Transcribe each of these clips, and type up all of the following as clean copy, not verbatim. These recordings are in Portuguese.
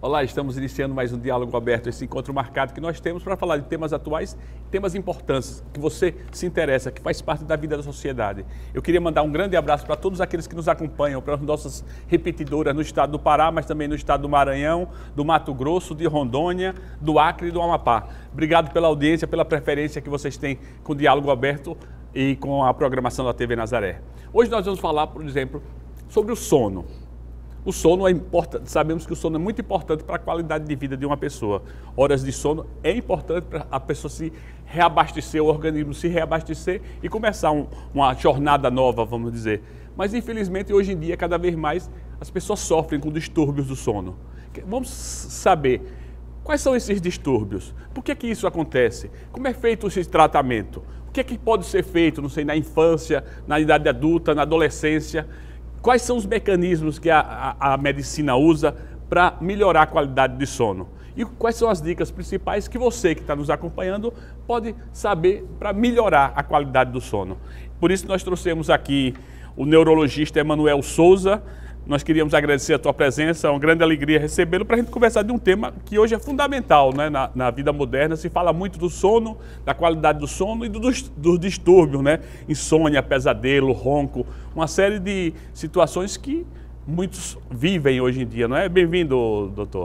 Olá, estamos iniciando mais um Diálogo Aberto, esse encontro marcado que nós temos para falar de temas atuais, temas importantes, que você se interessa, que faz parte da vida da sociedade. Eu queria mandar um grande abraço para todos aqueles que nos acompanham, para as nossas repetidoras no estado do Pará, mas também no estado do Maranhão, do Mato Grosso, de Rondônia, do Acre e do Amapá. Obrigado pela audiência, pela preferência que vocês têm com o Diálogo Aberto e com a programação da TV Nazaré. Hoje nós vamos falar, por exemplo, sobre o sono. O sono é importante, sabemos que o sono é muito importante para a qualidade de vida de uma pessoa. Horas de sono é importante para a pessoa se reabastecer, o organismo se reabastecer e começar uma jornada nova, vamos dizer. Mas infelizmente hoje em dia, cada vez mais, as pessoas sofrem com distúrbios do sono. Vamos saber quais são esses distúrbios, por que isso acontece, como é feito esse tratamento, o que pode ser feito, não sei, na infância, na idade adulta, na adolescência. Quais são os mecanismos que a medicina usa para melhorar a qualidade de sono? E quais são as dicas principais que você que está nos acompanhando pode saber para melhorar a qualidade do sono? Por isso nós trouxemos aqui o neurologista Emanuel Souza. Nós queríamos agradecer a tua presença, é uma grande alegria recebê-lo para a gente conversar de um tema que hoje é fundamental, né? Na vida moderna. Se fala muito do sono, da qualidade do sono e dos distúrbios, né? Insônia, pesadelo, ronco, uma série de situações que muitos vivem hoje em dia, não é? Bem-vindo, doutor.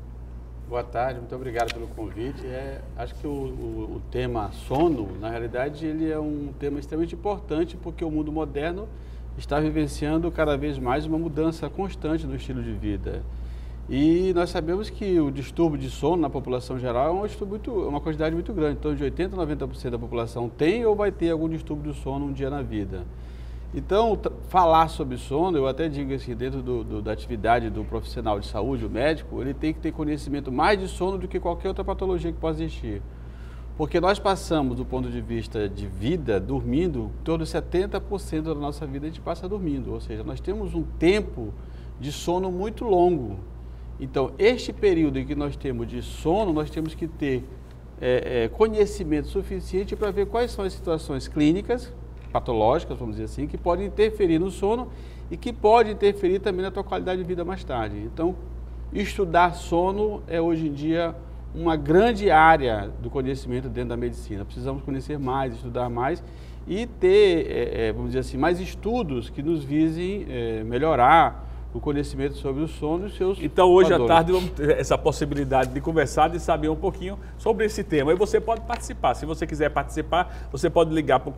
Boa tarde, muito obrigado pelo convite. Acho que o tema sono, na realidade, ele é um tema extremamente importante porque o mundo moderno está vivenciando cada vez mais uma mudança constante no estilo de vida. E nós sabemos que o distúrbio de sono na população geral é uma quantidade muito grande. Então, de 80% a 90% da população tem ou vai ter algum distúrbio do sono um dia na vida. Então, falar sobre sono, eu até digo assim, dentro da atividade do profissional de saúde, o médico, ele tem que ter conhecimento mais de sono do que qualquer outra patologia que possa existir. Porque nós passamos, do ponto de vista de vida, dormindo, em torno de 70% da nossa vida a gente passa dormindo. Ou seja, nós temos um tempo de sono muito longo. Então, este período em que nós temos de sono, nós temos que ter conhecimento suficiente para ver quais são as situações clínicas, patológicas, vamos dizer assim, que podem interferir no sono e que podem interferir também na tua qualidade de vida mais tarde. Então, estudar sono é hoje em dia uma grande área do conhecimento dentro da medicina. Precisamos conhecer mais, estudar mais e ter, vamos dizer assim, mais estudos que nos visem melhorar o conhecimento sobre o sono e os seus Então hoje fatores. à tarde vamos ter essa possibilidade de conversar, de saber um pouquinho sobre esse tema. E você pode participar. Se você quiser participar, você pode ligar para o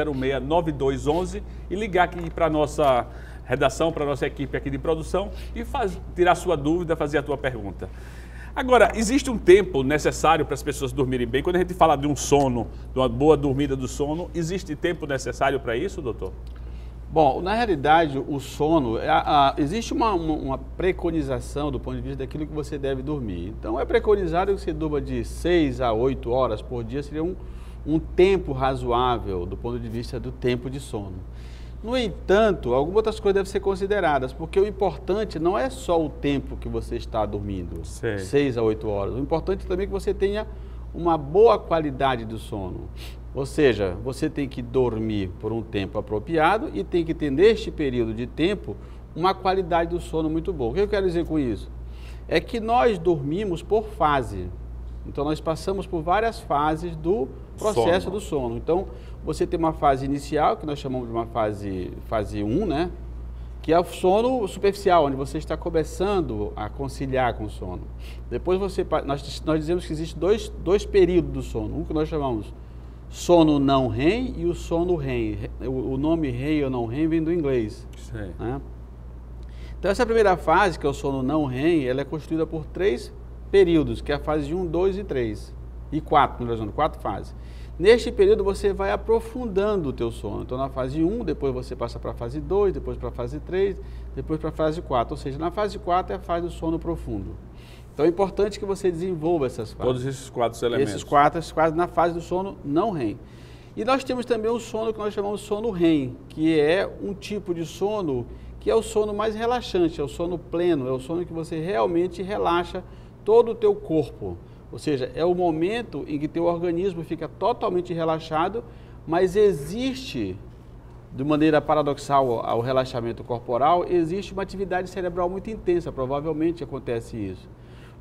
4006-9211 e ligar aqui para a nossa redação, para a nossa equipe aqui de produção e tirar sua dúvida, fazer a tua pergunta. Agora, existe um tempo necessário para as pessoas dormirem bem? Quando a gente fala de um sono, de uma boa dormida do sono, existe tempo necessário para isso, doutor? Bom, na realidade, o sono, existe uma preconização do ponto de vista daquilo que você deve dormir. Então, é preconizado que você durma de 6 a 8 horas por dia, seria um tempo razoável do ponto de vista do tempo de sono. No entanto, algumas outras coisas devem ser consideradas, porque o importante não é só o tempo que você está dormindo, 6 a 8 horas. O importante também é que você tenha uma boa qualidade do sono. Ou seja, você tem que dormir por um tempo apropriado e tem que ter, neste período de tempo, uma qualidade do sono muito boa. O que eu quero dizer com isso? É que nós dormimos por fase. Então, nós passamos por várias fases do processo do sono. Então, você tem uma fase inicial, que nós chamamos de uma fase 1, né? Que é o sono superficial, onde você está começando a conciliar com o sono. Depois, nós dizemos que existem dois períodos do sono. Um que nós chamamos sono não REM e o sono REM. O nome REM ou não REM vem do inglês. Né? Então, essa primeira fase, que é o sono não REM, ela é constituída por 3 períodos, que é a fase de 1, 2 e 3. E 4, melhor dizendo, 4 fases. Neste período você vai aprofundando o teu sono. Então na fase 1, depois você passa para a fase 2, depois para a fase 3, depois para a fase 4. Ou seja, na fase 4 é a fase do sono profundo. Então é importante que você desenvolva essas fases. Todos esses 4 elementos. Esses quatro na fase do sono não REM. E nós temos também o sono que nós chamamos de sono REM, que é um tipo de sono que é o sono mais relaxante, é o sono pleno, é o sono que você realmente relaxa todo o teu corpo. Ou seja, é o momento em que teu organismo fica totalmente relaxado, mas existe, de maneira paradoxal ao relaxamento corporal, existe uma atividade cerebral muito intensa, provavelmente acontece isso.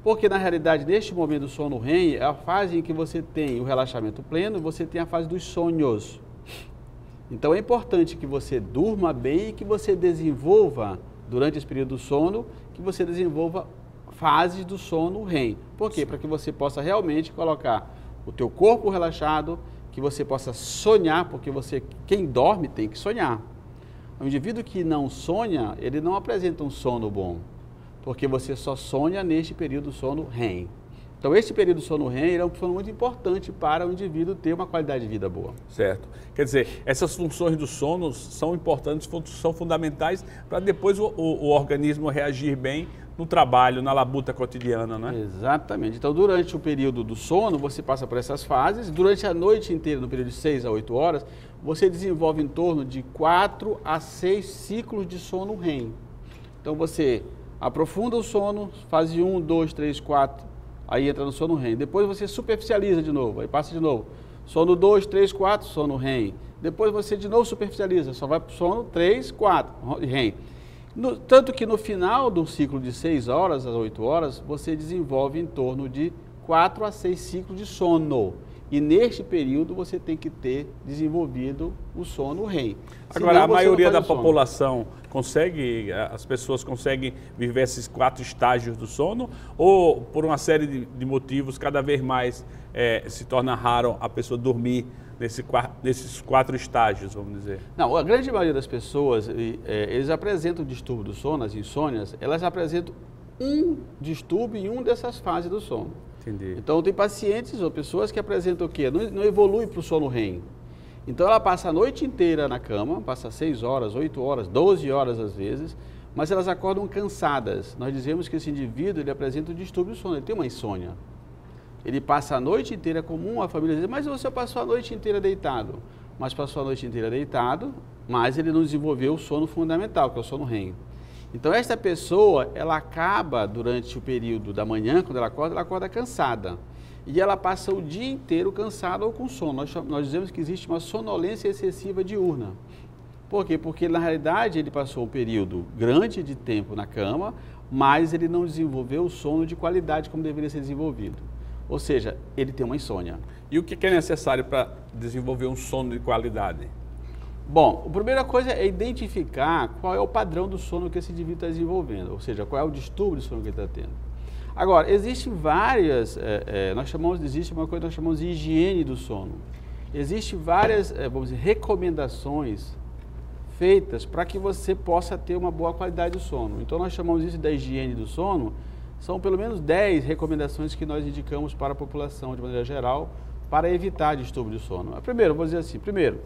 Porque, na realidade, neste momento do sono REM, é a fase em que você tem o relaxamento pleno e você tem a fase dos sonhos. Então, é importante que você durma bem e que você desenvolva, durante esse período do sono, que você desenvolva fases do sono REM. Por quê? Para que você possa realmente colocar o teu corpo relaxado, que você possa sonhar, porque quem dorme tem que sonhar. O indivíduo que não sonha, ele não apresenta um sono bom, porque você só sonha neste período do sono REM. Então, esse período do sono REM é um sono muito importante para o indivíduo ter uma qualidade de vida boa. Certo. Quer dizer, essas funções do sono são importantes, são fundamentais para depois o organismo reagir bem no trabalho, na labuta cotidiana, né? Exatamente. Então, durante o período do sono, você passa por essas fases. Durante a noite inteira, no período de 6 a 8 horas, você desenvolve em torno de 4 a 6 ciclos de sono REM. Então, você aprofunda o sono, fase 1, 2, 3, 4, aí entra no sono REM. Depois você superficializa de novo, aí passa de novo. Sono 2, 3, 4, sono REM. Depois você de novo superficializa, só vai para o sono 3, 4, REM. Tanto que no final do ciclo de 6 horas a 8 horas, você desenvolve em torno de 4 a 6 ciclos de sono. E neste período você tem que ter desenvolvido o sono REM. Agora, a maioria da população as pessoas conseguem viver esses 4 estágios do sono? Ou por uma série de motivos, cada vez mais se torna raro a pessoa dormir nesses 4 estágios, vamos dizer? Não, a grande maioria das pessoas, eles apresentam distúrbio do sono, as insônias, elas apresentam um distúrbio em uma dessas fases do sono. Entendi. Então, tem pacientes ou pessoas que apresentam o quê? Não evolui para o sono REM. Então, ela passa a noite inteira na cama, passa 6 horas, 8 horas, 12 horas às vezes, mas elas acordam cansadas. Nós dizemos que esse indivíduo, ele apresenta um distúrbio do sono, ele tem uma insônia. Ele passa a noite inteira, é comum a família dizer, mas você passou a noite inteira deitado. Mas passou a noite inteira deitado, mas ele não desenvolveu o sono fundamental, que é o sono REM. Então, esta pessoa, ela acaba, durante o período da manhã, quando ela acorda cansada. E ela passa o dia inteiro cansada ou com sono. Nós dizemos que existe uma sonolência excessiva diurna. Por quê? Porque, na realidade, ele passou um período grande de tempo na cama, mas ele não desenvolveu o sono de qualidade como deveria ser desenvolvido. Ou seja, ele tem uma insônia. E o que é necessário para desenvolver um sono de qualidade? Bom, a primeira coisa é identificar qual é o padrão do sono que esse indivíduo está desenvolvendo, ou seja, qual é o distúrbio de sono que ele está tendo. Agora, existem várias, existe uma coisa que nós chamamos de higiene do sono. Existem várias, vamos dizer, recomendações feitas para que você possa ter uma boa qualidade do sono. Então, nós chamamos isso da higiene do sono. São pelo menos 10 recomendações que nós indicamos para a população, de maneira geral, para evitar distúrbio de sono. Primeiro, vou dizer assim,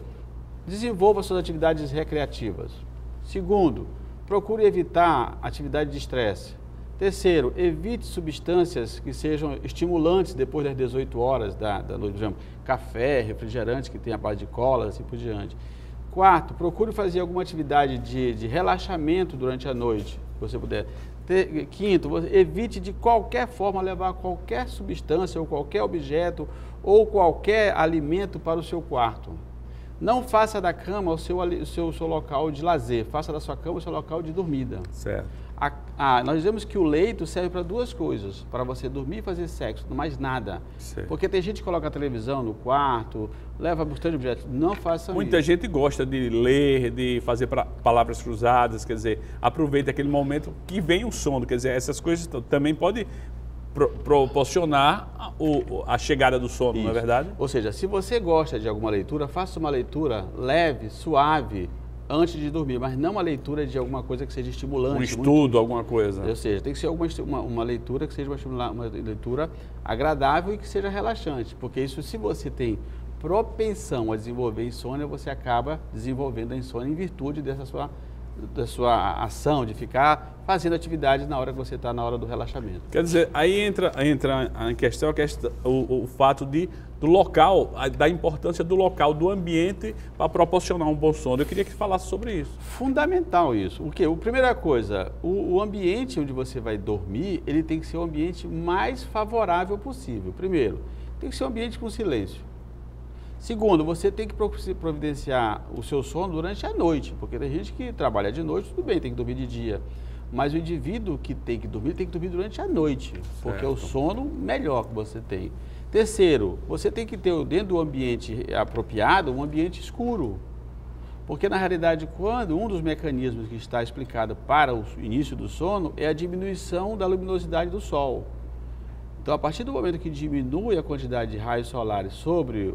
desenvolva suas atividades recreativas. Segundo, procure evitar atividade de estresse. Terceiro, evite substâncias que sejam estimulantes depois das 18 horas da noite, por exemplo, café, refrigerantes que tem a base de cola, assim por diante. Quarto, procure fazer alguma atividade de relaxamento durante a noite, se você puder. Quinto, evite de qualquer forma levar qualquer substância ou qualquer objeto ou qualquer alimento para o seu quarto. Não faça da cama o seu local de lazer, faça da sua cama o seu local de dormida. Certo. Nós dizemos que o leito serve para 2 coisas, para você dormir e fazer sexo, não mais nada. Certo. Porque tem gente que coloca a televisão no quarto, leva bastante objetos, não façam isso. Muita gente gosta de ler, de fazer palavras cruzadas, quer dizer, aproveita aquele momento que vem o sono, quer dizer, essas coisas também podem proporcionar a chegada do sono, não é verdade? Ou seja, se você gosta de alguma leitura, faça uma leitura leve, suave, antes de dormir, mas não uma leitura de alguma coisa que seja estimulante. Um estudo, alguma coisa. Ou seja, tem que ser uma leitura que seja uma leitura agradável e que seja relaxante, porque isso, se você tem propensão a desenvolver insônia, você acaba desenvolvendo a insônia em virtude da sua ação, de ficar fazendo atividades na hora que você está na hora do relaxamento. Quer dizer, aí entra em questão o fato do local, da importância do local, do ambiente para proporcionar um bom sono. Eu queria que falasse sobre isso. Fundamental isso. O quê? A primeira coisa, o ambiente onde você vai dormir, ele tem que ser o ambiente mais favorável possível. Primeiro, tem que ser um ambiente com silêncio. Segundo, você tem que providenciar o seu sono durante a noite, porque tem gente que trabalha de noite, tudo bem, tem que dormir de dia. Mas o indivíduo que tem que dormir durante a noite, porque é o sono melhor que você tem. Terceiro, você tem que ter dentro do ambiente apropriado, um ambiente escuro. Porque, na realidade, quando um dos mecanismos que está explicado para o início do sono é a diminuição da luminosidade do sol. Então, a partir do momento que diminui a quantidade de raios solares sobre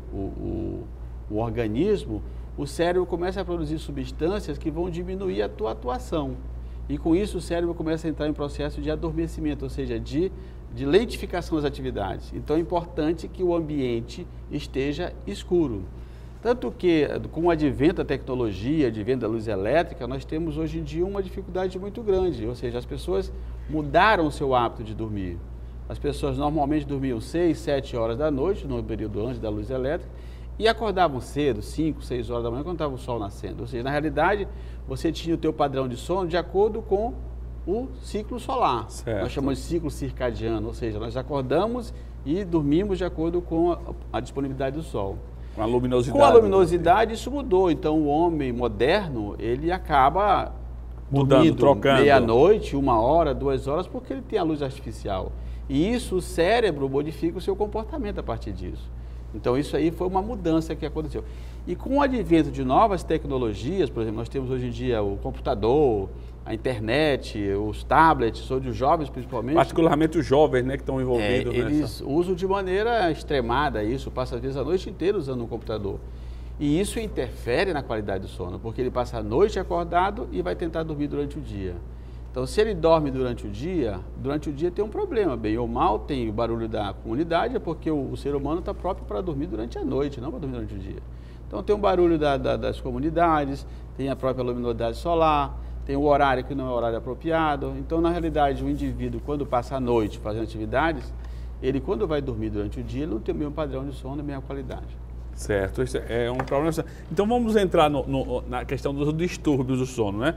o organismo, o cérebro começa a produzir substâncias que vão diminuir a tua atuação. E, com isso, o cérebro começa a entrar em processo de adormecimento, ou seja, de lentificação das atividades. Então, é importante que o ambiente esteja escuro. Tanto que, com o advento da tecnologia, advento da luz elétrica, nós temos hoje em dia uma dificuldade muito grande, ou seja, as pessoas mudaram o seu hábito de dormir. As pessoas normalmente dormiam 6, 7 horas da noite, no período antes da luz elétrica, e acordavam cedo, 5, 6 horas da manhã, quando estava o sol nascendo. Ou seja, na realidade, você tinha o teu padrão de sono de acordo com o ciclo solar. Certo. Nós chamamos de ciclo circadiano, ou seja, nós acordamos e dormimos de acordo com a disponibilidade do sol. Com a luminosidade. Com a luminosidade, isso mudou. Então, o homem moderno, ele acaba mudando, trocando. Meia-noite, 1 hora, 2 horas, porque ele tem a luz artificial. E isso, o cérebro modifica o seu comportamento a partir disso. Então, isso aí foi uma mudança que aconteceu. E com o advento de novas tecnologias, por exemplo, nós temos hoje em dia o computador, a internet, os tablets, onde os jovens principalmente... Particularmente os jovens, né, que estão envolvidos nessa... Eles usam de maneira extremada isso, passam às vezes a noite inteira usando um computador. E isso interfere na qualidade do sono, porque ele passa a noite acordado e vai tentar dormir durante o dia. Então, se ele dorme durante o dia tem um problema, bem ou mal, tem o barulho da comunidade, é porque o ser humano está próprio para dormir durante a noite, não para dormir durante o dia. Então, tem um barulho das comunidades, tem a própria luminosidade solar, tem o horário que não é o horário apropriado. Então, na realidade, o indivíduo, quando passa a noite fazendo atividades, ele, quando vai dormir durante o dia, ele não tem o mesmo padrão de sono, a mesma qualidade. Certo, isso é um problema. Então, vamos entrar na questão dos distúrbios do sono, né?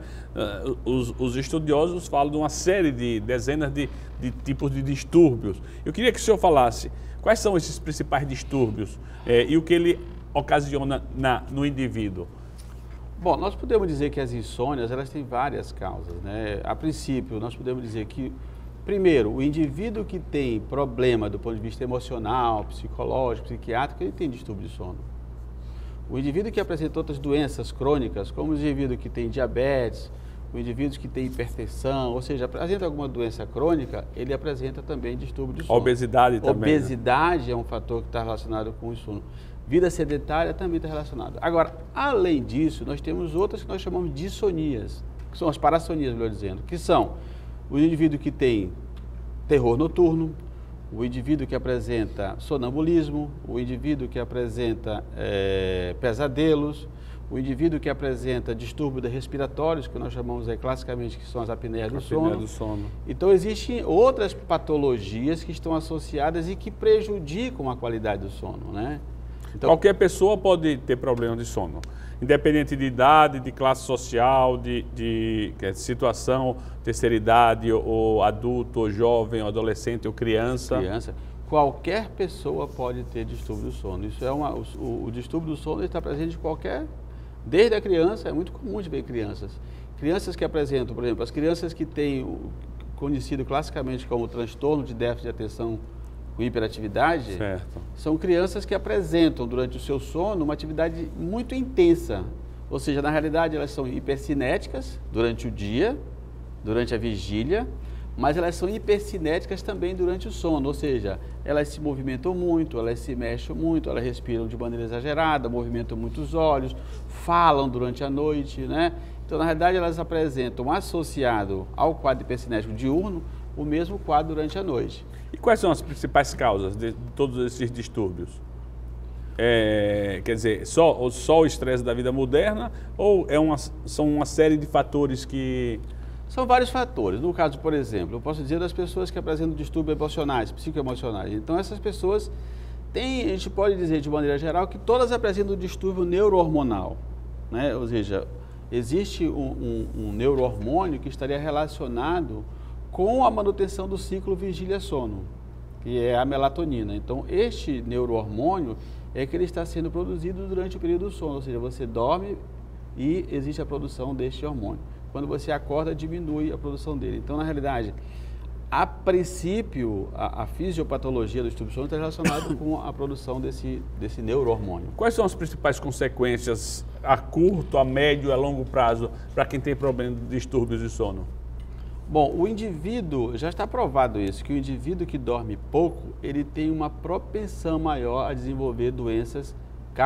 Os estudiosos falam de uma série de dezenas de tipos de distúrbios. Eu queria que o senhor falasse quais são esses principais distúrbios e o que ele ocasiona no indivíduo. Bom, nós podemos dizer que as insônias, elas têm várias causas, né? A princípio, nós podemos dizer que, primeiro, o indivíduo que tem problema do ponto de vista emocional, psicológico, psiquiátrico, ele tem distúrbio de sono. O indivíduo que apresenta outras doenças crônicas, como o indivíduo que tem diabetes, o indivíduo que tem hipertensão, ou seja, apresenta alguma doença crônica, ele apresenta também distúrbio de sono. Obesidade também. Obesidade, né? É um fator que está relacionado com o sono. Vida sedentária também está relacionada. Agora, além disso, nós temos outras que nós chamamos de dissonias, que são as parassonias, melhor dizendo, que são o indivíduo que tem terror noturno, o indivíduo que apresenta sonambulismo, o indivíduo que apresenta pesadelos, o indivíduo que apresenta distúrbios respiratórios, que nós chamamos aí classicamente que são as apneias do sono. Então, existem outras patologias que estão associadas e que prejudicam a qualidade do sono, né? Então, qualquer pessoa pode ter problema de sono, independente de idade, de classe social, de situação, terceira idade, ou adulto, ou jovem, ou adolescente, ou criança. Qualquer pessoa pode ter distúrbio do sono. Isso é o distúrbio do sono está presente em desde a criança, é muito comum de ver crianças. Crianças que apresentam, por exemplo, as crianças que têm o conhecido classicamente como transtorno de déficit de atenção com hiperatividade, certo, são crianças que apresentam durante o seu sono uma atividade muito intensa. Ou seja, na realidade elas são hipercinéticas durante o dia, durante a vigília, mas elas são hipercinéticas também durante o sono, ou seja, elas se movimentam muito, elas se mexem muito, elas respiram de maneira exagerada, movimentam muito os olhos, falam durante a noite, né? Então, na realidade, elas apresentam, associado ao quadro hipercinético diurno, o mesmo quadro durante a noite. E quais são as principais causas de todos esses distúrbios? Quer dizer, só o estresse da vida moderna ou são uma série de fatores que... São vários fatores. No caso, por exemplo, eu posso dizer das pessoas que apresentam distúrbios emocionais, psicoemocionais. Então, essas pessoas a gente pode dizer de maneira geral que todas apresentam distúrbio neurohormonal, né? Ou seja, existe um neurohormônio que estaria relacionado com a manutenção do ciclo vigília-sono, que é a melatonina. Então, este neurohormônio é que ele está sendo produzido durante o período do sono, ou seja, você dorme e existe a produção deste hormônio. quando você acorda, diminui a produção dele. Então, na realidade, a princípio, a fisiopatologia do distúrbio do sono está relacionada com a produção desse neurohormônio. Quais são as principais consequências a curto, a médio e a longo prazo para quem tem problema de distúrbios de sono? Bom, o indivíduo, já está provado isso, que o indivíduo que dorme pouco, ele tem uma propensão maior a desenvolver doenças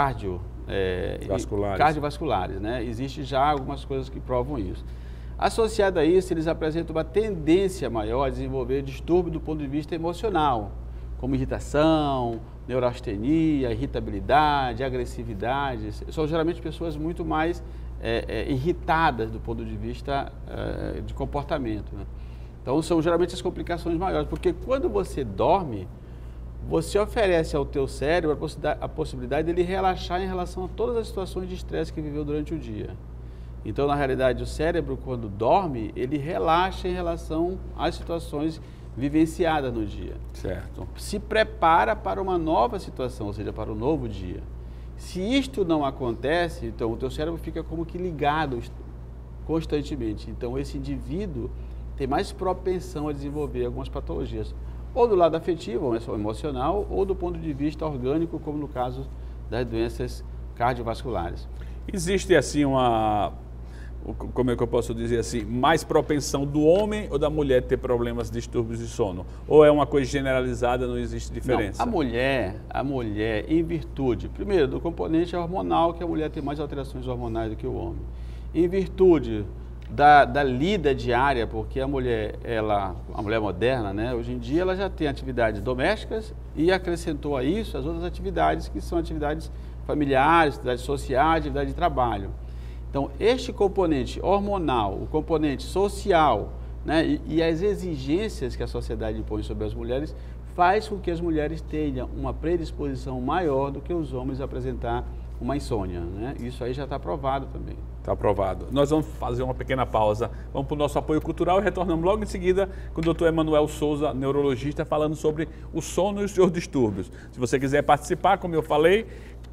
cardiovasculares, né? Existem já algumas coisas que provam isso. Associado a isso, eles apresentam uma tendência maior a desenvolver distúrbio do ponto de vista emocional, como irritação, neurastenia, irritabilidade, agressividade. São geralmente pessoas muito mais irritadas do ponto de vista de comportamento, né? Então, são geralmente as complicações maiores, porque quando você dorme, você oferece ao teu cérebro a possibilidade dele relaxar em relação a todas as situações de estresse que viveu durante o dia. Então, na realidade, o cérebro, quando dorme, ele relaxa em relação às situações vivenciadas no dia. Certo. Se prepara para uma nova situação, ou seja, para um novo dia. Se isto não acontece, então o teu cérebro fica como que ligado constantemente. Então, esse indivíduo tem mais propensão a desenvolver algumas patologias, ou do lado afetivo, ou emocional, ou do ponto de vista orgânico, como no caso das doenças cardiovasculares. Existe assim como é que eu posso dizer assim, mais propensão do homem ou da mulher ter problemas, distúrbios de sono? Ou é uma coisa generalizada, não existe diferença? Não, a mulher, em virtude, primeiro, do componente hormonal, que a mulher tem mais alterações hormonais do que o homem. Em virtude da lida diária, porque a mulher moderna, né, hoje em dia, ela já tem atividades domésticas e acrescentou a isso as outras atividades, que são atividades familiares, atividades sociais, atividade de trabalho. Então, este componente hormonal, o componente social, né, e as exigências que a sociedade impõe sobre as mulheres, faz com que as mulheres tenham uma predisposição maior do que os homens a apresentar uma insônia, né? Isso aí já está provado também. Está aprovado. Nós vamos fazer uma pequena pausa, vamos para o nosso apoio cultural e retornamos logo em seguida com o Dr. Emanuel Souza, neurologista, falando sobre o sono e os seus distúrbios. Se você quiser participar, como eu falei,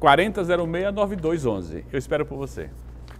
4006-9211. Eu espero por você.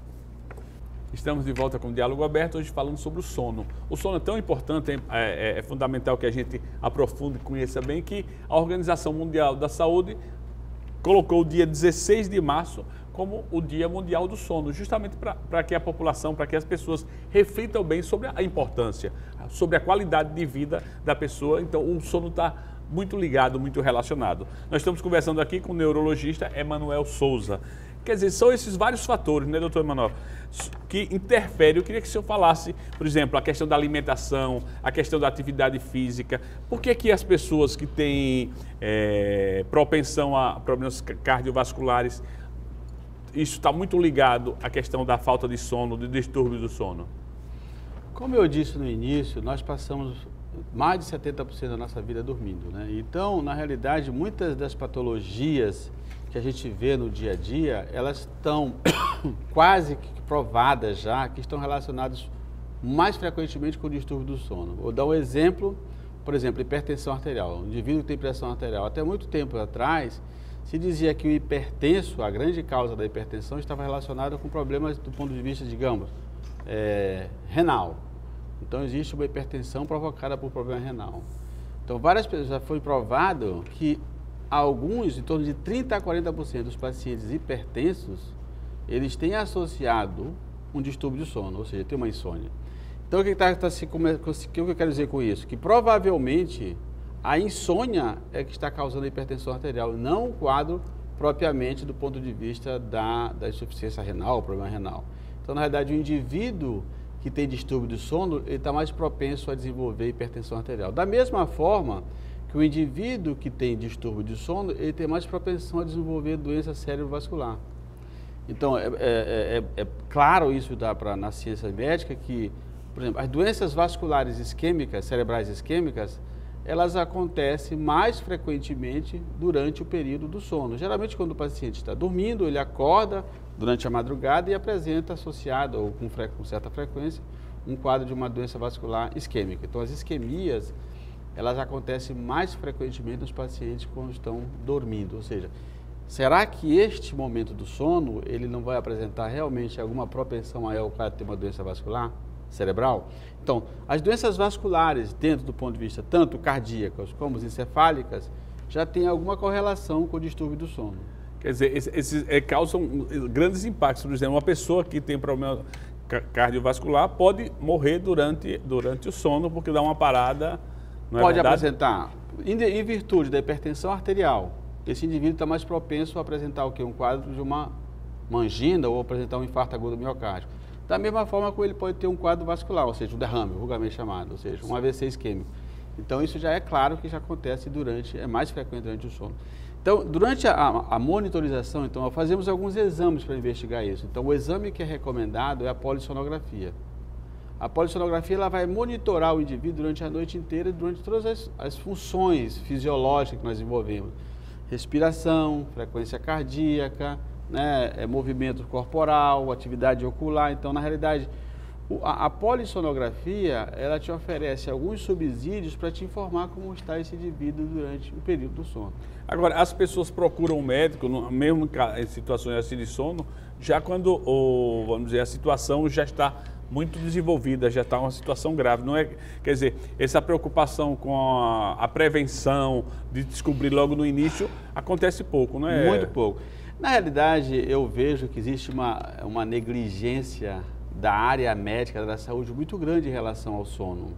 Estamos de volta com o Diálogo Aberto, hoje falando sobre o sono. O sono é tão importante, é fundamental que a gente aprofunde e conheça bem que a Organização Mundial da Saúde colocou o dia 16 de março como o Dia Mundial do Sono, justamente para que a população, para que as pessoas reflitam bem sobre a importância, sobre a qualidade de vida da pessoa. Então, o sono está muito ligado, muito relacionado. Nós estamos conversando aqui com o neurologista Emanuel Souza. Quer dizer, são esses vários fatores, né, doutor Emanuel, que interferem. Eu queria que o senhor falasse, por exemplo, a questão da alimentação, a questão da atividade física. Por que as pessoas que têm propensão a problemas cardiovasculares, isso está muito ligado à questão da falta de sono, do distúrbio do sono? Como eu disse no início, nós passamos mais de 70% da nossa vida dormindo, né? Então, na realidade, muitas das patologias que a gente vê no dia a dia, elas estão quase que provadas já, que estão relacionadas mais frequentemente com o distúrbio do sono. Vou dar um exemplo, por exemplo, hipertensão arterial. O indivíduo que tem pressão arterial, até muito tempo atrás, se dizia que o hipertenso, a grande causa da hipertensão, estava relacionada com problemas do ponto de vista, digamos, renal. Então, existe uma hipertensão provocada por problema renal. Então, várias pessoas, já foi provado que alguns, em torno de 30% a 40% dos pacientes hipertensos, eles têm associado um distúrbio de sono, ou seja, tem uma insônia. Então, o que eu quero dizer com isso? Que provavelmente a insônia é que está causando a hipertensão arterial, não o quadro propriamente do ponto de vista da insuficiência renal, problema renal. Então, na realidade, o indivíduo que tem distúrbio de sono, ele está mais propenso a desenvolver hipertensão arterial. Da mesma forma que o indivíduo que tem distúrbio de sono, ele tem mais propensão a desenvolver doença cerebrovascular. Então, é claro isso na ciência médica que, por exemplo, as doenças vasculares isquêmicas, cerebrais isquêmicas, elas acontecem mais frequentemente durante o período do sono. Geralmente, quando o paciente está dormindo, ele acorda durante a madrugada e apresenta associado, ou com certa frequência, um quadro de uma doença vascular isquêmica. Então, as isquemias, elas acontecem mais frequentemente nos pacientes quando estão dormindo, ou seja, será que este momento do sono, ele não vai apresentar realmente alguma propensão maior ao cara ter uma doença vascular cerebral? Então, as doenças vasculares, dentro do ponto de vista tanto cardíacas como encefálicas, já tem alguma correlação com o distúrbio do sono. Quer dizer, esses causam grandes impactos. Por exemplo, uma pessoa que tem problema cardiovascular pode morrer durante o sono porque dá uma parada, não é pode verdade? Apresentar, em virtude da hipertensão arterial, esse indivíduo está mais propenso a apresentar o quê? Um quadro de uma angina ou apresentar um infarto agudo do miocárdio. Da mesma forma que ele pode ter um quadro vascular, ou seja, um derrame, vulgarmente chamado, ou seja, um AVC isquêmico. Então, isso já é claro que já acontece é mais frequente durante o sono. Então, durante a monitorização, então, nós fazemos alguns exames para investigar isso. Então, o exame que é recomendado é a polissonografia. A polissonografia ela vai monitorar o indivíduo durante a noite inteira, durante todas as funções fisiológicas que nós desenvolvemos. Respiração, frequência cardíaca, né, movimento corporal, atividade ocular. Então, na realidade, a polissonografia, ela te oferece alguns subsídios para te informar como está esse indivíduo durante o período do sono. Agora, as pessoas procuram um médico, mesmo em situações assim de sono, já quando, vamos dizer, a situação já está muito desenvolvida, já está uma situação grave. Não é, quer dizer, essa preocupação com a prevenção, de descobrir logo no início, acontece pouco, não é? Muito pouco. Na realidade, eu vejo que existe uma negligência da área médica, da saúde, muito grande em relação ao sono.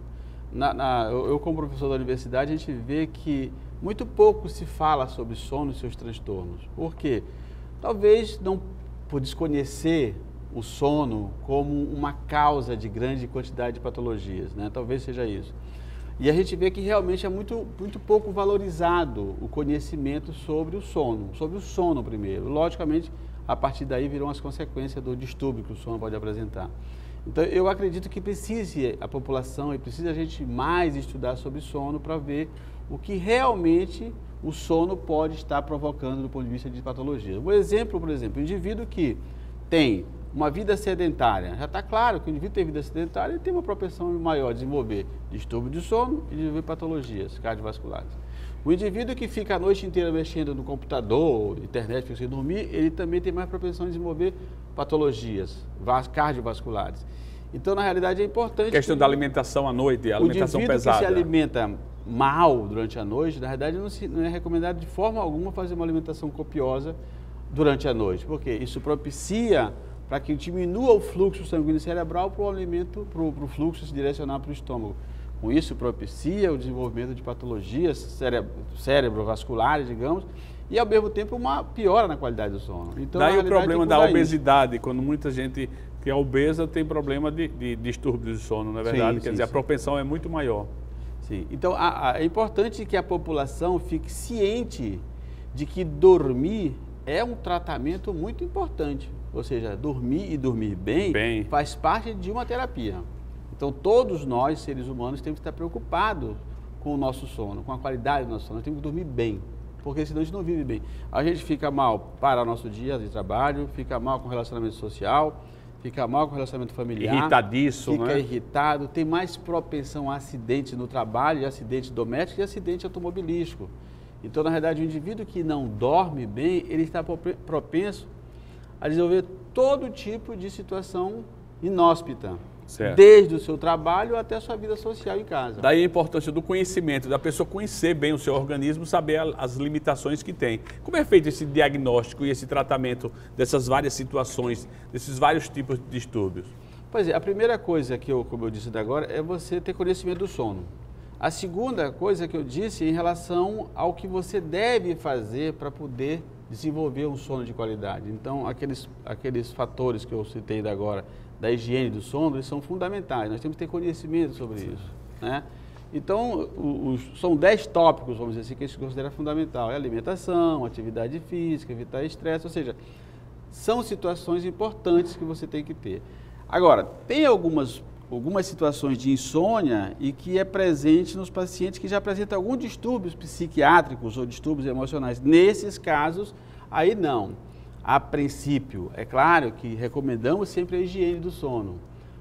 Eu, como professor da universidade, a gente vê que muito pouco se fala sobre sono e seus transtornos. Por quê? Talvez não por desconhecer o sono como uma causa de grande quantidade de patologias, né? Talvez seja isso. E a gente vê que realmente é muito pouco valorizado o conhecimento sobre o sono primeiro. Logicamente, a partir daí virão as consequências do distúrbio que o sono pode apresentar. Então, eu acredito que precise a população e precisa a gente mais estudar sobre sono para ver o que realmente o sono pode estar provocando do ponto de vista de patologia. Um exemplo, por exemplo, o indivíduo que tem uma vida sedentária, já está claro que o indivíduo tem vida sedentária e tem uma propensão maior a desenvolver distúrbio de sono e desenvolver patologias cardiovasculares. O indivíduo que fica a noite inteira mexendo no computador, internet, fica sem dormir, ele também tem mais propensão a desenvolver patologias cardiovasculares. Então, na realidade, é importante... Questão da alimentação à noite, a alimentação pesada. O indivíduo que se alimenta mal durante a noite, na realidade, não é recomendado de forma alguma fazer uma alimentação copiosa durante a noite, porque isso propicia para que diminua o fluxo sanguíneo cerebral para o alimento, para o fluxo se direcionar para o estômago. Com isso, propicia o desenvolvimento de patologias cerebrovasculares, digamos, e ao mesmo tempo uma piora na qualidade do sono. Então, daí o problema da obesidade, quando muita gente que é obesa tem problema de distúrbios de sono, não é verdade? Sim, Quer dizer, a propensão é muito maior. Sim, então é importante que a população fique ciente de que dormir é um tratamento muito importante. Ou seja, dormir e dormir bem faz parte de uma terapia. Então, todos nós, seres humanos, temos que estar preocupados com o nosso sono, com a qualidade do nosso sono. Nós temos que dormir bem, porque senão a gente não vive bem. A gente fica mal para o nosso dia de trabalho, fica mal com o relacionamento social, fica mal com o relacionamento familiar. Irritadiço, fica né? irritado, tem mais propensão a acidente no trabalho, acidente doméstico e acidente automobilístico. Então, na verdade, o indivíduo que não dorme bem, ele está propenso a desenvolver todo tipo de situação inóspita. Certo. Desde o seu trabalho até a sua vida social em casa. Daí a importância do conhecimento, da pessoa conhecer bem o seu organismo, saber as limitações que tem. Como é feito esse diagnóstico e esse tratamento dessas várias situações, desses vários tipos de distúrbios? Pois é, a primeira coisa que como eu disse agora, é você ter conhecimento do sono. A segunda coisa que eu disse é em relação ao que você deve fazer para poder desenvolver um sono de qualidade. Então, aqueles fatores que eu citei ainda agora, da higiene do sono, eles são fundamentais. Nós temos que ter conhecimento sobre isso, né? Então, são 10 tópicos, vamos dizer assim, que a gente considera fundamental. É alimentação, atividade física, evitar estresse, ou seja, são situações importantes que você tem que ter. Agora, tem algumas situações de insônia e que é presente nos pacientes que já apresentam alguns distúrbios psiquiátricos ou distúrbios emocionais. Nesses casos, aí não. A princípio, é claro que recomendamos sempre a higiene do sono,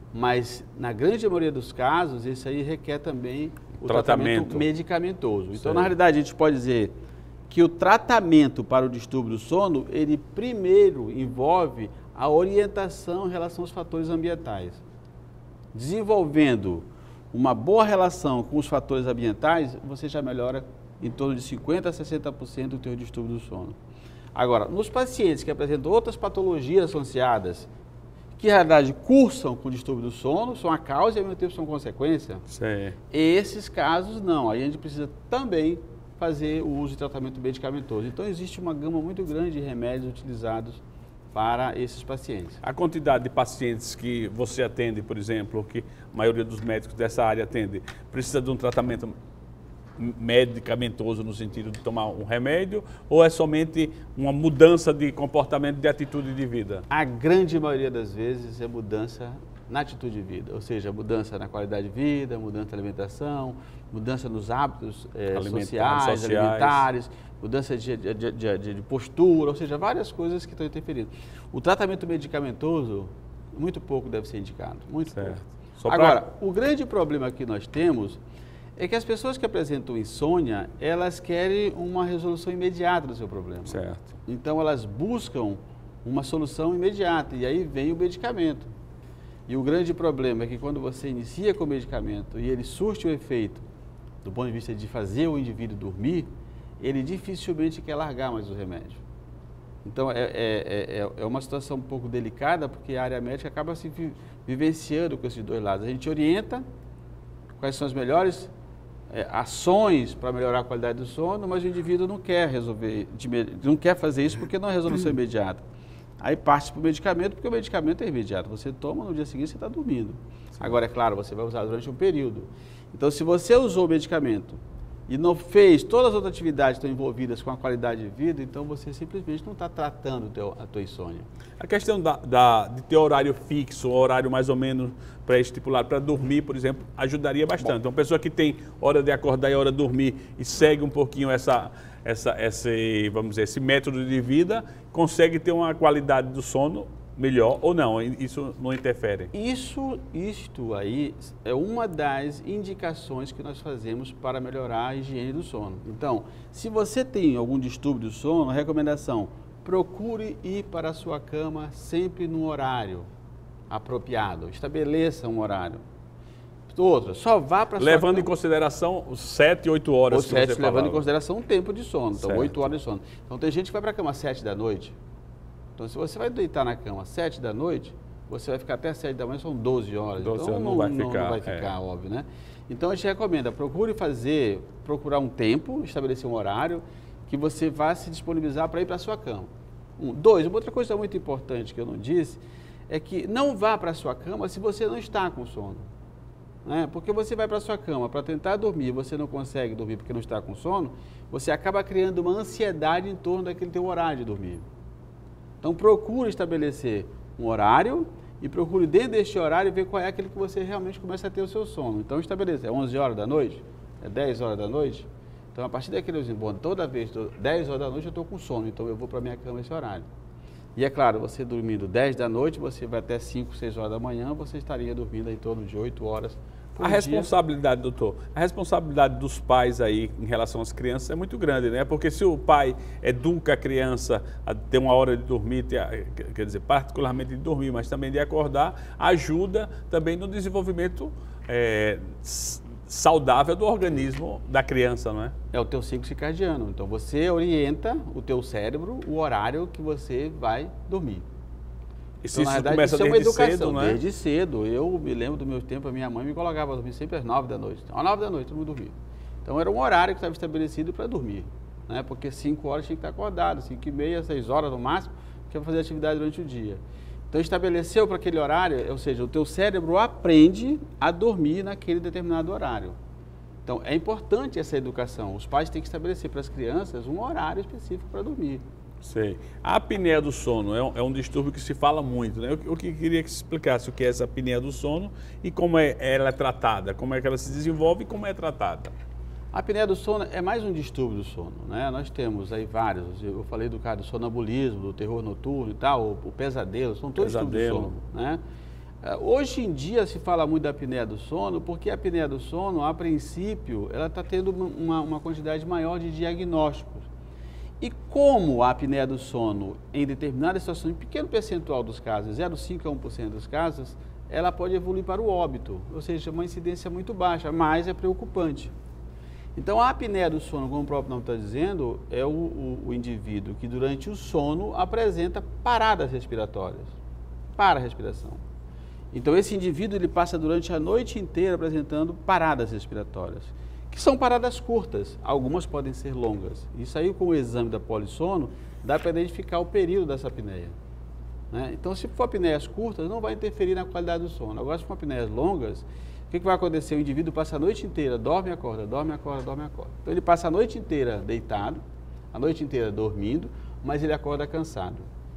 mas na grande maioria dos casos, isso aí requer também o tratamento medicamentoso. Então, na realidade, a gente pode dizer que o tratamento para o distúrbio do sono, ele primeiro envolve a orientação em relação aos fatores ambientais. Desenvolvendo uma boa relação com os fatores ambientais, você já melhora em torno de 50% a 60% do teu distúrbio do sono. Agora, nos pacientes que apresentam outras patologias associadas, que na realidade cursam com o distúrbio do sono, são a causa e ao mesmo tempo são consequência, Sim. esses casos não. Aí a gente precisa também fazer o uso de tratamento medicamentoso. Então existe uma gama muito grande de remédios utilizados para esses pacientes. A quantidade de pacientes que você atende, por exemplo, que a maioria dos médicos dessa área atende, precisa de um tratamento medicamentoso no sentido de tomar um remédio, ou é somente uma mudança de comportamento, de atitude de vida? A grande maioria das vezes é mudança na atitude de vida, ou seja, mudança na qualidade de vida, mudança na alimentação, mudança nos hábitos sociais, alimentares, mudança de postura, ou seja, várias coisas que estão interferindo. O tratamento medicamentoso, muito pouco deve ser indicado, muito pouco. Agora, o grande problema que nós temos é que as pessoas que apresentam insônia, elas querem uma resolução imediata do seu problema. Certo. Então, elas buscam uma solução imediata e aí vem o medicamento. E o grande problema é que quando você inicia com o medicamento e ele surte o efeito do ponto de vista de fazer o indivíduo dormir, ele dificilmente quer largar mais o remédio. Então, é uma situação um pouco delicada, porque a área médica acaba se vivenciando com esses dois lados. A gente orienta quais são as melhores ações para melhorar a qualidade do sono, mas o indivíduo não quer resolver, não quer fazer isso porque não é resolução imediata. Aí parte para o medicamento, porque o medicamento é imediato. Você toma, no dia seguinte você está dormindo. Sim. Agora, é claro, você vai usar durante um período. Então, se você usou o medicamento e não fez todas as outras atividades que estão envolvidas com a qualidade de vida, então você simplesmente não está tratando a tua insônia. A questão de ter horário fixo, horário mais ou menos pré-estipulado para dormir, por exemplo, ajudaria bastante. Então, uma pessoa que tem hora de acordar e hora de dormir e segue um pouquinho vamos dizer, esse método de vida, consegue ter uma qualidade do sono melhor ou não? Isso não interfere? Isto aí é uma das indicações que nós fazemos para melhorar a higiene do sono. Então, se você tem algum distúrbio do sono, a recomendação, procure ir para a sua cama sempre no horário apropriado, estabeleça um horário. Outra, só vá para a sua levando cama. Em consideração os 7, 8 horas. Os 7, levando em consideração um tempo de sono, então certo. 8 horas de sono. Então tem gente que vai para a cama às 7 da noite. Então se você vai deitar na cama às 7 da noite, você vai ficar até às 7 da manhã, são 12 horas. 12 então não vai ficar, óbvio, né? Então a gente recomenda, procurar um tempo, estabelecer um horário que você vá se disponibilizar para ir para a sua cama. 2, uma outra coisa muito importante que eu não disse, é que não vá para a sua cama se você não está com sono. Porque você vai para a sua cama para tentar dormir, você não consegue dormir porque não está com sono, você acaba criando uma ansiedade em torno daquele teu horário de dormir. Então procure estabelecer um horário e procure dentro deste horário ver qual é aquele que você realmente começa a ter o seu sono. Então estabeleça, é 11 horas da noite? É 10 horas da noite? Então a partir daquele, toda vez, 10 horas da noite eu estou com sono, então eu vou para a minha cama esse horário. E é claro, você dormindo 10 da noite, você vai até 5, 6 horas da manhã, você estaria dormindo em torno de 8 horas por dia. Responsabilidade, doutor, a responsabilidade dos pais aí em relação às crianças é muito grande, né? Porque se o pai educa a criança a ter uma hora de dormir, quer dizer, particularmente de dormir, mas também de acordar, ajuda também no desenvolvimento saudável do organismo da criança, não é? É o teu ciclo circadiano. Então você orienta o teu cérebro o horário que você vai dormir. E se então, isso na verdade, começa isso é uma desde educação, cedo, não é? Desde cedo. Eu me lembro do meu tempo, a minha mãe me colocava a dormir sempre às 9 da noite. Então, às 9 da noite todo mundo dormia. Então era um horário que estava estabelecido para dormir, né? Porque 5 horas tinha que estar acordado, 5 e meia, 6 horas no máximo, que ia fazer atividade durante o dia. Então estabeleceu para aquele horário, ou seja, o teu cérebro aprende a dormir naquele determinado horário. Então é importante essa educação. Os pais têm que estabelecer para as crianças um horário específico para dormir. Sei. A apneia do sono é um distúrbio que se fala muito, né? Eu queria que você explicasse o que é essa apneia do sono e como ela é tratada, como é que ela se desenvolve e como é tratada. A apneia do sono é mais um distúrbio do sono, né? Nós temos aí vários, eu falei do caso do sonambulismo, do terror noturno e tal, o pesadelo, são todos distúrbios do sono, né? Hoje em dia se fala muito da apneia do sono, porque a apneia do sono, a princípio, ela está tendo uma quantidade maior de diagnósticos. E como a apneia do sono, em determinadas situações, em pequeno percentual dos casos, 0,5% a 1% dos casos, ela pode evoluir para o óbito, ou seja, uma incidência muito baixa, mas é preocupante. Então, a apneia do sono, como o próprio nome está dizendo, é o indivíduo que durante o sono apresenta paradas respiratórias, para a respiração. Então, esse indivíduo ele passa durante a noite inteira apresentando paradas respiratórias, que são paradas curtas, algumas podem ser longas. Isso aí, com o exame da polissono, dá para identificar o período dessa apneia. Né? Então, se for apneias curtas, não vai interferir na qualidade do sono. Agora, se for apneias longas, o que vai acontecer? O indivíduo passa a noite inteira, dorme e acorda, dorme e acorda, dorme e acorda. Então, ele passa a noite inteira deitado, a noite inteira dormindo, mas ele acorda cansado.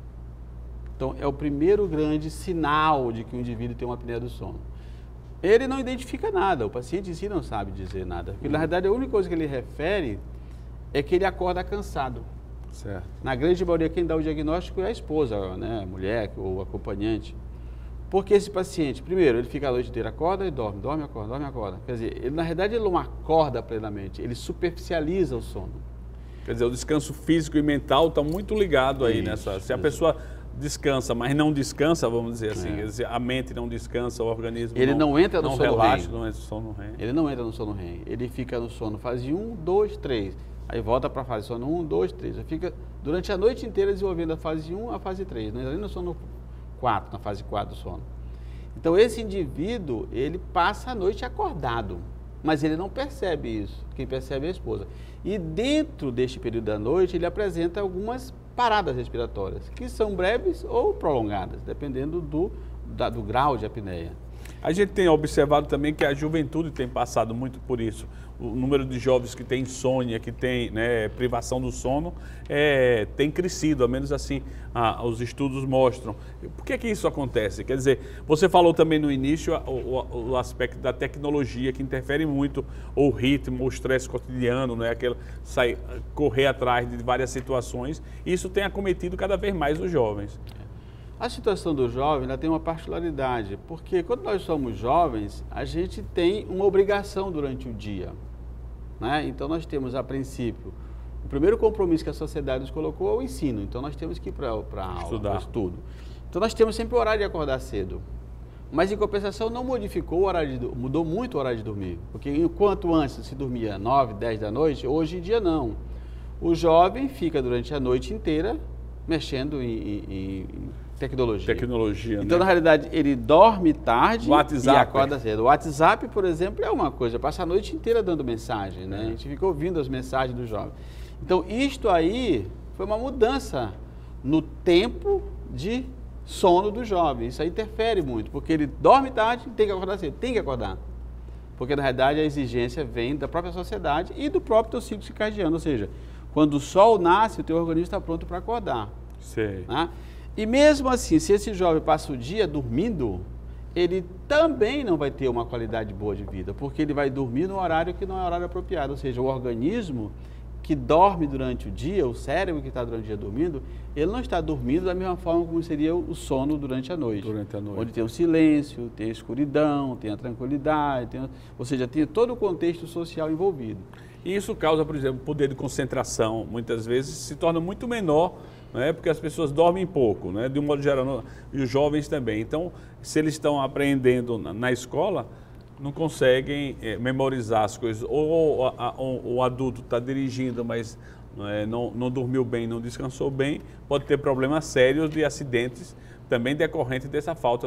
Então, é o primeiro grande sinal de que o indivíduo tem uma apneia do sono. Ele não identifica nada, o paciente em si não sabe dizer nada. Porque, na verdade, a única coisa que ele refere é que ele acorda cansado. Certo. Na grande maioria, quem dá o diagnóstico é a esposa, né, a mulher ou o acompanhante. Porque esse paciente, primeiro, ele fica a noite inteira, acorda e dorme, dorme, acorda, dorme, acorda. Quer dizer, ele, na verdade, ele não acorda plenamente, ele superficializa o sono. Quer dizer, o descanso físico e mental estão muito ligados aí nessa. Se a pessoa descansa, mas não descansa, vamos dizer assim, quer dizer, a mente não descansa, o organismo ele não entra no sono relaxa, REM. não entra no sono REM. Ele não entra no sono REM, ele fica no sono fase 1, 2, 3. Aí volta para a fase sono 1, 2, 3. Ele fica durante a noite inteira desenvolvendo a fase 1 a fase 3, não entra nem no sono 4, na fase 4 do sono. Então esse indivíduo, ele passa a noite acordado, mas ele não percebe isso, quem percebe é a esposa. E dentro deste período da noite, ele apresenta algumas paradas respiratórias, que são breves ou prolongadas, dependendo do grau de apneia. A gente tem observado também que a juventude tem passado muito por isso. O número de jovens que tem insônia, que tem privação do sono, tem crescido, ao menos assim os estudos mostram. Por que isso acontece? Quer dizer, você falou também no início o aspecto da tecnologia que interfere muito o ritmo, o estresse cotidiano, correr atrás de várias situações. Isso tem acometido cada vez mais os jovens. A situação do jovem ela tem uma particularidade, porque quando nós somos jovens, a gente tem uma obrigação durante o dia. Né? Então nós temos, a princípio, o primeiro compromisso que a sociedade nos colocou é o ensino. Então nós temos que ir para a aula, para o estudo. Então nós temos sempre o horário de acordar cedo. Mas em compensação não modificou o horário, mudou muito o horário de dormir. Porque enquanto antes se dormia 9, 10 da noite, hoje em dia não. O jovem fica durante a noite inteira mexendo em tecnologia. Então, na realidade, ele dorme tarde e acorda cedo. O WhatsApp, por exemplo, é uma coisa, passa a noite inteira dando mensagem, né? A gente fica ouvindo as mensagens do jovem. Então, isto aí foi uma mudança no tempo de sono do jovem. Isso aí interfere muito, porque ele dorme tarde e tem que acordar cedo, tem que acordar. Porque, na realidade, a exigência vem da própria sociedade e do próprio teu ciclo circadiano, ou seja, quando o sol nasce, o teu organismo está pronto para acordar. Sei. Né? E mesmo assim, se esse jovem passa o dia dormindo, ele também não vai ter uma qualidade boa de vida, porque ele vai dormir no horário que não é horário apropriado. Ou seja, o organismo que dorme durante o dia, o cérebro que está durante o dia dormindo, ele não está dormindo da mesma forma como seria o sono durante a noite. Onde tem o silêncio, tem a escuridão, tem a tranquilidade, ou seja, tem todo o contexto social envolvido. E isso causa, por exemplo, o poder de concentração, muitas vezes se torna muito menor, porque as pessoas dormem pouco, de um modo geral, e os jovens também. Então, se eles estão aprendendo na escola, não conseguem memorizar as coisas. Ou o adulto está dirigindo, mas não dormiu bem, não descansou bem, pode ter problemas sérios de acidentes também decorrente dessa falta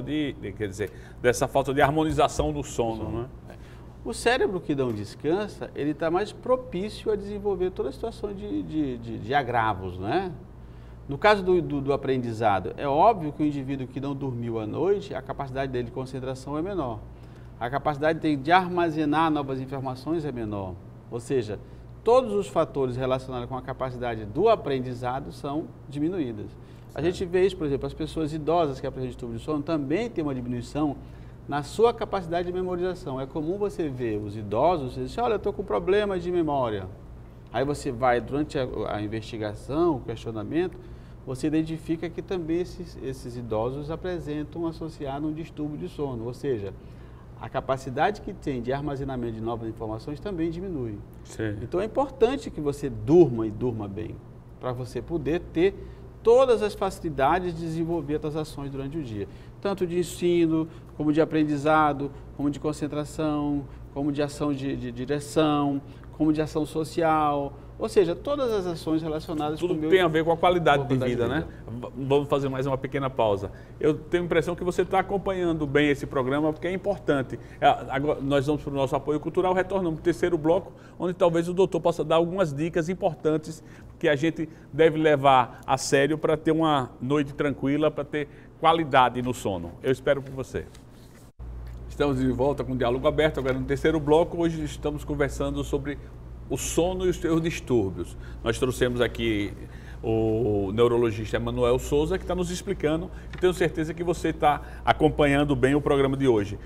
dessa falta de harmonização do sono. O cérebro que não descansa, ele está mais propício a desenvolver toda a situação de agravos, né? No caso do aprendizado, é óbvio que o indivíduo que não dormiu à noite, a capacidade dele de concentração é menor. A capacidade dele de armazenar novas informações é menor. Ou seja, todos os fatores relacionados com a capacidade do aprendizado são diminuídos. A gente vê isso, por exemplo, as pessoas idosas que aprendem tubo de sono também têm uma diminuição na sua capacidade de memorização. É comum você ver os idosos, você diz, olha, eu estou com problema de memória. Aí você vai, durante a investigação, o questionamento, você identifica que também esses idosos apresentam associado um distúrbio de sono, ou seja, a capacidade que tem de armazenamento de novas informações também diminui. Sim. Então é importante que você durma e durma bem. para você poder ter todas as facilidades de desenvolver essas ações durante o dia. Tanto de ensino, como de aprendizado, como de concentração, como de ação de direção, como de ação social, ou seja, todas as ações relacionadas com o meu... tem a ver com a qualidade de vida, né? Vamos fazer mais uma pequena pausa. Eu tenho a impressão que você está acompanhando bem esse programa, porque é importante. Agora, nós vamos para o nosso apoio cultural, retornamos para o 3º bloco, onde talvez o doutor possa dar algumas dicas importantes que a gente deve levar a sério para ter uma noite tranquila, para ter qualidade no sono. Eu espero por você. Estamos de volta com o Diálogo Aberto, agora no 3º bloco. Hoje estamos conversando sobre o sono e os seus distúrbios. Nós trouxemos aqui o neurologista Emanuel Souza, que está nos explicando, e tenho certeza que você está acompanhando bem o programa de hoje.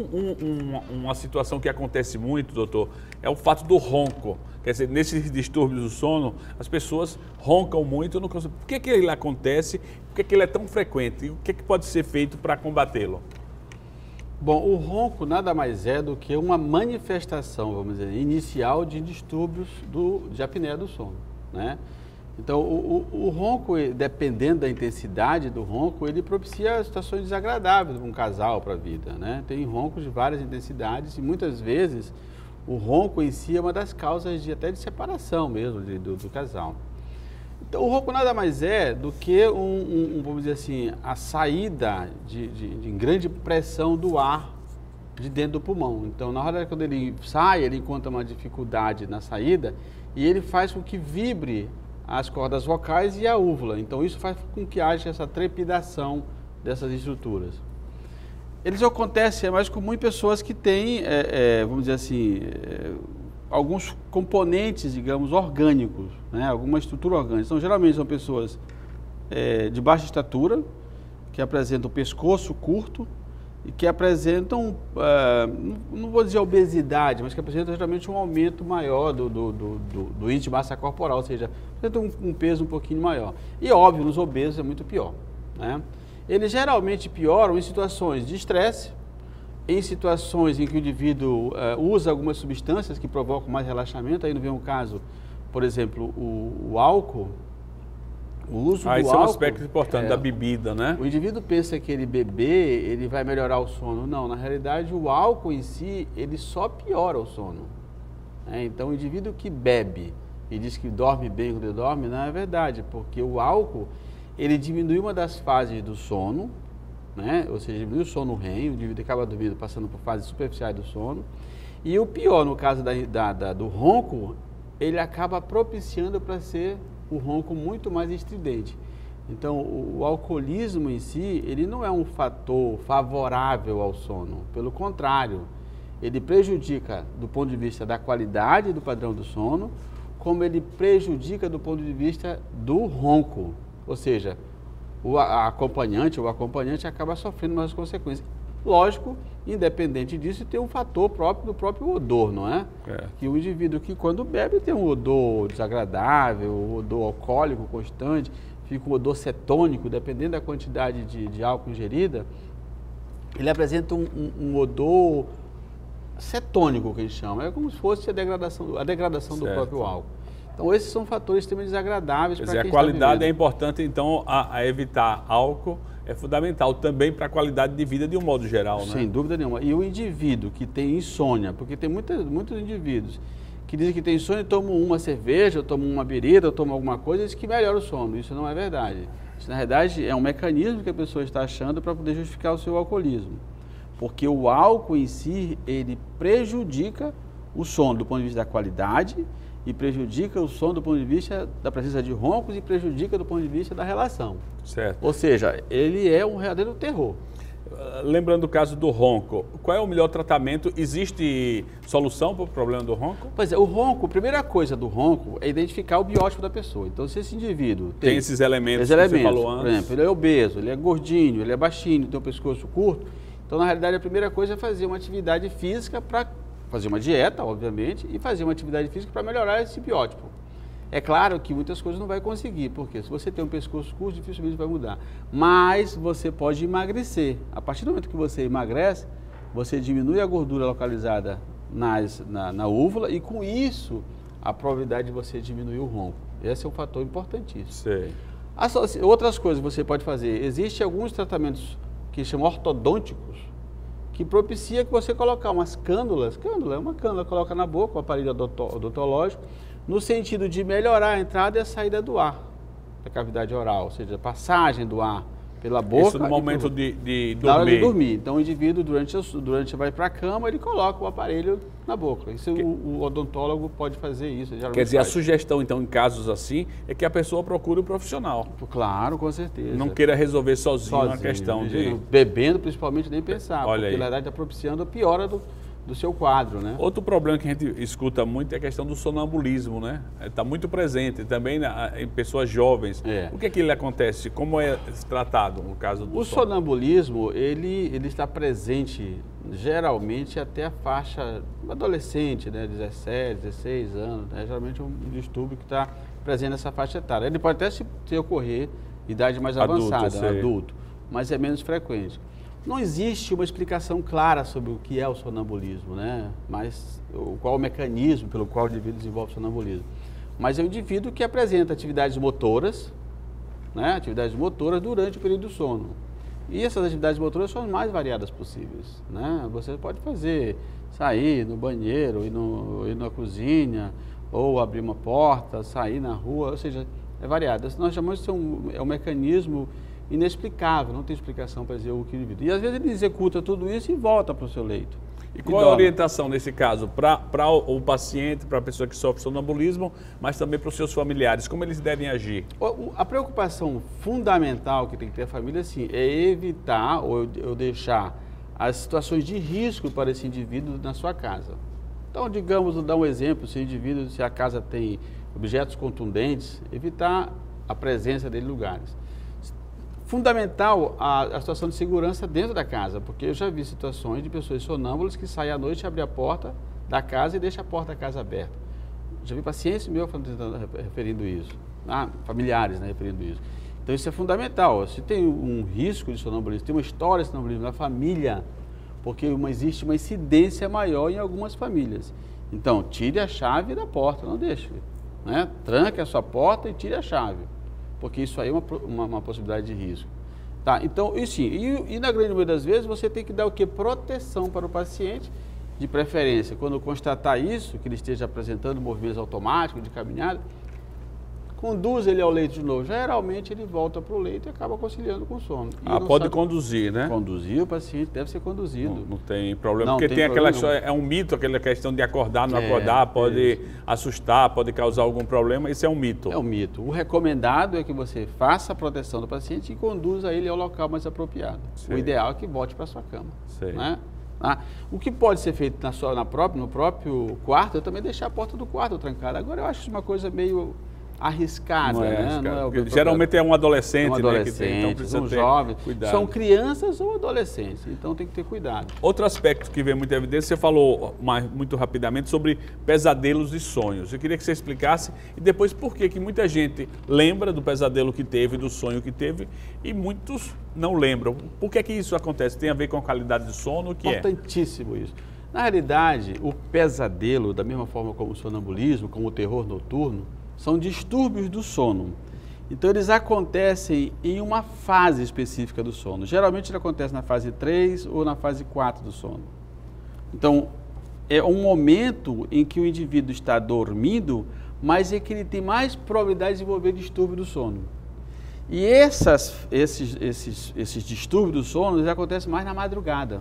Uma situação que acontece muito, doutor, é o fato do ronco. Quer dizer, nesses distúrbios do sono, as pessoas roncam muito. Por que ele acontece? Por que ele é tão frequente? E o que pode ser feito para combatê-lo? Bom, o ronco nada mais é do que uma manifestação, vamos dizer, inicial de distúrbios de apneia do sono, né? Então, o ronco, dependendo da intensidade do ronco, ele propicia situações desagradáveis para um casal, para a vida, né? Tem roncos de várias intensidades e muitas vezes o ronco em si é uma das causas até de separação mesmo do casal. Então, o ronco nada mais é do que vamos dizer assim, a saída de grande pressão do ar de dentro do pulmão. Então, na hora quando ele sai, ele encontra uma dificuldade na saída e ele faz com que vibre as cordas vocais e a úvula. Então, isso faz com que haja essa trepidação dessas estruturas. Eles acontecem mais comum em pessoas que têm, vamos dizer assim, alguns componentes, digamos, orgânicos, né? Alguma estrutura orgânica. Então, geralmente são pessoas de baixa estatura, que apresentam pescoço curto e que apresentam, não vou dizer obesidade, mas que apresentam geralmente um aumento maior do índice de massa corporal, ou seja, apresentam um peso um pouquinho maior. E, óbvio, nos obesos é muito pior, né? Eles geralmente pioram em situações de estresse, em situações em que o indivíduo usa algumas substâncias que provocam mais relaxamento. Aí não vem um caso, por exemplo, o álcool, o uso do álcool. Isso é um aspecto importante da bebida, né? O indivíduo pensa que ele beber, ele vai melhorar o sono. Não, na realidade o álcool em si, ele só piora o sono. Então o indivíduo que bebe e diz que dorme bem quando ele dorme, não é verdade, porque o álcool, ele diminui uma das fases do sono, né? Ou seja, diminui o sono REM, o indivíduo acaba dormindo passando por fases superficiais do sono. E o pior, no caso do ronco, ele acaba propiciando para ser o ronco muito mais estridente. Então, o alcoolismo em si, ele não é um fator favorável ao sono. Pelo contrário, ele prejudica do ponto de vista da qualidade do padrão do sono, como ele prejudica do ponto de vista do ronco. Ou seja, o acompanhante acaba sofrendo mais consequências. Lógico, independente disso, tem um fator próprio do próprio odor, não é? Que o indivíduo que quando bebe tem um odor desagradável, um odor alcoólico constante, fica um odor cetônico, dependendo da quantidade de álcool ingerida, ele apresenta um odor cetônico, que a gente chama. É como se fosse a degradação do próprio álcool. Então, esses são fatores extremamente desagradáveis para quem está vivendo. A qualidade é importante, então, a evitar álcool é fundamental também para a qualidade de vida de um modo geral, né? Sem dúvida nenhuma. E o indivíduo que tem insônia, porque tem muitos indivíduos que dizem que tem insônia e tomam uma cerveja, ou tomam uma birita, ou tomam alguma coisa, isso que melhora o sono. Isso não é verdade. Isso, na verdade, é um mecanismo que a pessoa está achando para poder justificar o seu alcoolismo. Porque o álcool em si, ele prejudica o sono do ponto de vista da qualidade e prejudica o sono do ponto de vista da presença de roncos e prejudica do ponto de vista da relação. Certo. Ou seja, ele é um verdadeiro terror. Lembrando o caso do ronco, qual é o melhor tratamento? Existe solução para o problema do ronco? Pois é, o ronco, a primeira coisa do ronco é identificar o biótipo da pessoa. Então, se esse indivíduo tem esses elementos que você falou antes, por exemplo, ele é obeso, ele é gordinho, ele é baixinho, tem o pescoço curto, então, na realidade, a primeira coisa é fazer uma atividade física para fazer uma dieta, obviamente, e fazer uma atividade física para melhorar esse biótipo. É claro que muitas coisas não vai conseguir, porque se você tem um pescoço curto, dificilmente vai mudar. Mas você pode emagrecer. A partir do momento que você emagrece, você diminui a gordura localizada na úvula e com isso a probabilidade de você diminuir o ronco. Esse é um fator importantíssimo. Sei. Outras coisas que você pode fazer, existem alguns tratamentos que chamam ortodônticos, que propicia que você colocar umas cânulas, cânula é uma cânula, coloca na boca, o aparelho odontológico, no sentido de melhorar a entrada e a saída do ar da cavidade oral, ou seja, a passagem do ar pela boca. Isso no momento de dormir. Na hora de dormir. Então o indivíduo, durante vai para a cama, ele coloca o aparelho na boca. Isso o odontólogo pode fazer isso. Quer dizer, a sugestão, então, em casos assim, é que a pessoa procure um profissional. Claro, com certeza. Não queira resolver sozinho a questão de... Bebendo, principalmente, nem pensar. Olha porque, aí, na verdade, está propiciando a piora do seu quadro, né? Outro problema que a gente escuta muito é a questão do sonambulismo, né? Está muito presente também em pessoas jovens. O que é que ele acontece? Como é tratado no caso do sonambulismo? Ele está presente geralmente até a faixa adolescente, né? 17, 16 anos. É geralmente um distúrbio que está presente nessa faixa etária. Ele pode até se ocorrer em idade mais avançada, adulto, mas é menos frequente. Não existe uma explicação clara sobre o que é o sonambulismo, né? Mas qual o mecanismo pelo qual o indivíduo desenvolve o sonambulismo. Mas é um indivíduo que apresenta atividades motoras, né? Atividades motoras durante o período do sono. E essas atividades motoras são as mais variadas possíveis, né? Você pode sair no banheiro, ir na cozinha, ou abrir uma porta, sair na rua, ou seja, é variado. Nós chamamos de um mecanismo inexplicável, não tem explicação para dizer o que indivíduo. E às vezes ele executa tudo isso e volta para o seu leito. E qual é a orientação nesse caso para o paciente, para a pessoa que sofre sonambulismo, mas também para os seus familiares? Como eles devem agir? A preocupação fundamental que tem que ter a família assim, é evitar ou deixar as situações de risco para esse indivíduo na sua casa. Então, digamos, vou dar um exemplo, se a casa tem objetos contundentes, evitar a presença dele em lugares. Fundamental a situação de segurança dentro da casa, porque eu já vi situações de pessoas sonâmbulas que saem à noite, abrem a porta da casa e deixam a porta da casa aberta. Já vi pacientes meus referindo isso, familiares, né, referindo isso. Então isso é fundamental. Se tem um risco de sonambulismo, tem uma história de sonambulismo na família, porque existe uma incidência maior em algumas famílias. Então tire a chave da porta, não deixe, né? Tranque a sua porta e tire a chave, porque isso aí é uma possibilidade de risco. Tá, então, e na grande maioria das vezes você tem que dar o quê? Proteção para o paciente, de preferência, quando constatar isso, que ele esteja apresentando movimentos automáticos de caminhada, conduz ele ao leito de novo. Geralmente ele volta para o leito e acaba conciliando com o sono. Pode conduzir, né? Conduzir, o paciente deve ser conduzido. Não tem problema, porque tem aquela história, é um mito, aquela questão de acordar, não acordar, pode assustar, pode causar algum problema, isso é um mito. É um mito. O recomendado é que você faça a proteção do paciente e conduza ele ao local mais apropriado. Sei. O ideal é que volte para a sua cama. Sei. Né? O que pode ser feito no próprio quarto é também deixar a porta do quarto trancada. Agora eu acho isso uma coisa meio arriscada, não é, né? Não é geralmente é um adolescente, né, que tem, então precisa são ter jovens, cuidado. São crianças ou adolescentes, então tem que ter cuidado. Outro aspecto que vem muito em evidência, você falou muito rapidamente sobre pesadelos e sonhos. Eu queria que você explicasse e depois por que muita gente lembra do pesadelo que teve, do sonho que teve e muitos não lembram. Por que isso acontece? Tem a ver com a qualidade do sono? O que é? Importantíssimo isso. Na realidade, o pesadelo, da mesma forma como o sonambulismo, como o terror noturno, são distúrbios do sono. Então, eles acontecem em uma fase específica do sono. Geralmente, ele acontece na fase 3 ou na fase 4 do sono. Então, é um momento em que o indivíduo está dormindo, mas é que ele tem mais probabilidade de desenvolver distúrbio do sono. E esses distúrbios do sono, eles acontecem mais na madrugada,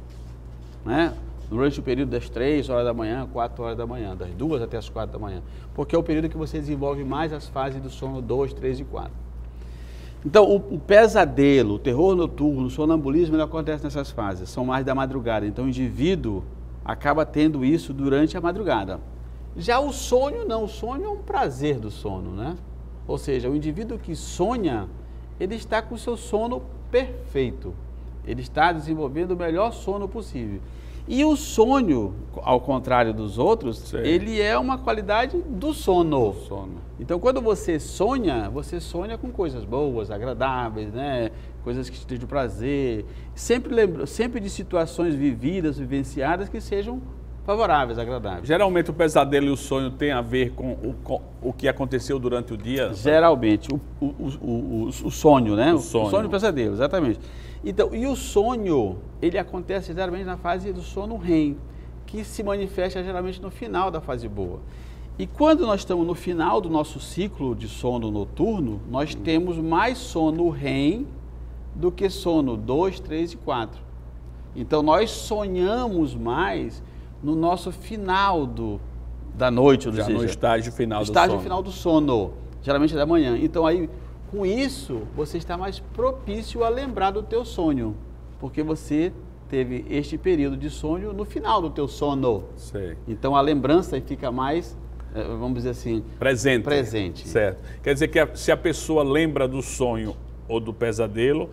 né? Durante o período das 3 horas da manhã, 4 horas da manhã, das 2 até as 4 da manhã, porque é o período que você desenvolve mais as fases do sono 2, 3 e 4. Então, o pesadelo, o terror noturno, o sonambulismo, ele acontece nessas fases, são mais da madrugada. Então, o indivíduo acaba tendo isso durante a madrugada. Já o sonho não, o sonho é um prazer do sono, né? Ou seja, o indivíduo que sonha, ele está com o seu sono perfeito, ele está desenvolvendo o melhor sono possível. E o sonho, ao contrário dos outros, sim, ele é uma qualidade do sono. Então, quando você sonha com coisas boas, agradáveis, né? Coisas que te dão prazer. Sempre de situações vividas, vivenciadas, que sejam favoráveis, agradáveis. Geralmente o pesadelo e o sonho tem a ver com o que aconteceu durante o dia? Geralmente, o sonho, né? O sonho e o pesadelo, exatamente. Então, e o sonho, ele acontece geralmente na fase do sono REM, que se manifesta geralmente no final da fase boa. E quando nós estamos no final do nosso ciclo de sono noturno, nós temos mais sono REM do que sono 2, 3 e 4. Então, nós sonhamos mais no nosso final da noite, ou Já seja, no estágio final do sono. estágio final do sono, geralmente da manhã. Então, aí, com isso, você está mais propício a lembrar do teu sonho, porque você teve este período de sonho no final do teu sono. Sei. Então, a lembrança fica mais, vamos dizer assim, presente. Certo. Quer dizer que se a pessoa lembra do sonho ou do pesadelo,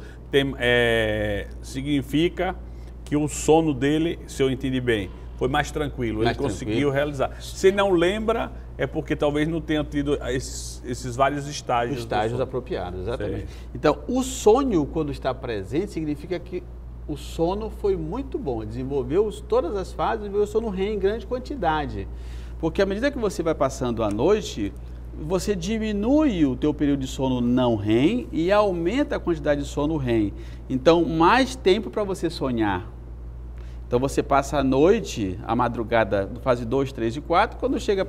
significa que o sono dele, se eu entendi bem, foi mais tranquilo, ele conseguiu realizar. Se não lembra, é porque talvez não tenha tido esses vários estágios. Estágios apropriados, exatamente. Sei. Então, o sonho, quando está presente, significa que o sono foi muito bom, desenvolveu todas as fases, desenvolveu o sono REM em grande quantidade. Porque à medida que você vai passando a noite, você diminui o teu período de sono não REM e aumenta a quantidade de sono REM. Então, mais tempo para você sonhar. Então, você passa a noite, a madrugada, fase 2, 3 e 4, quando chega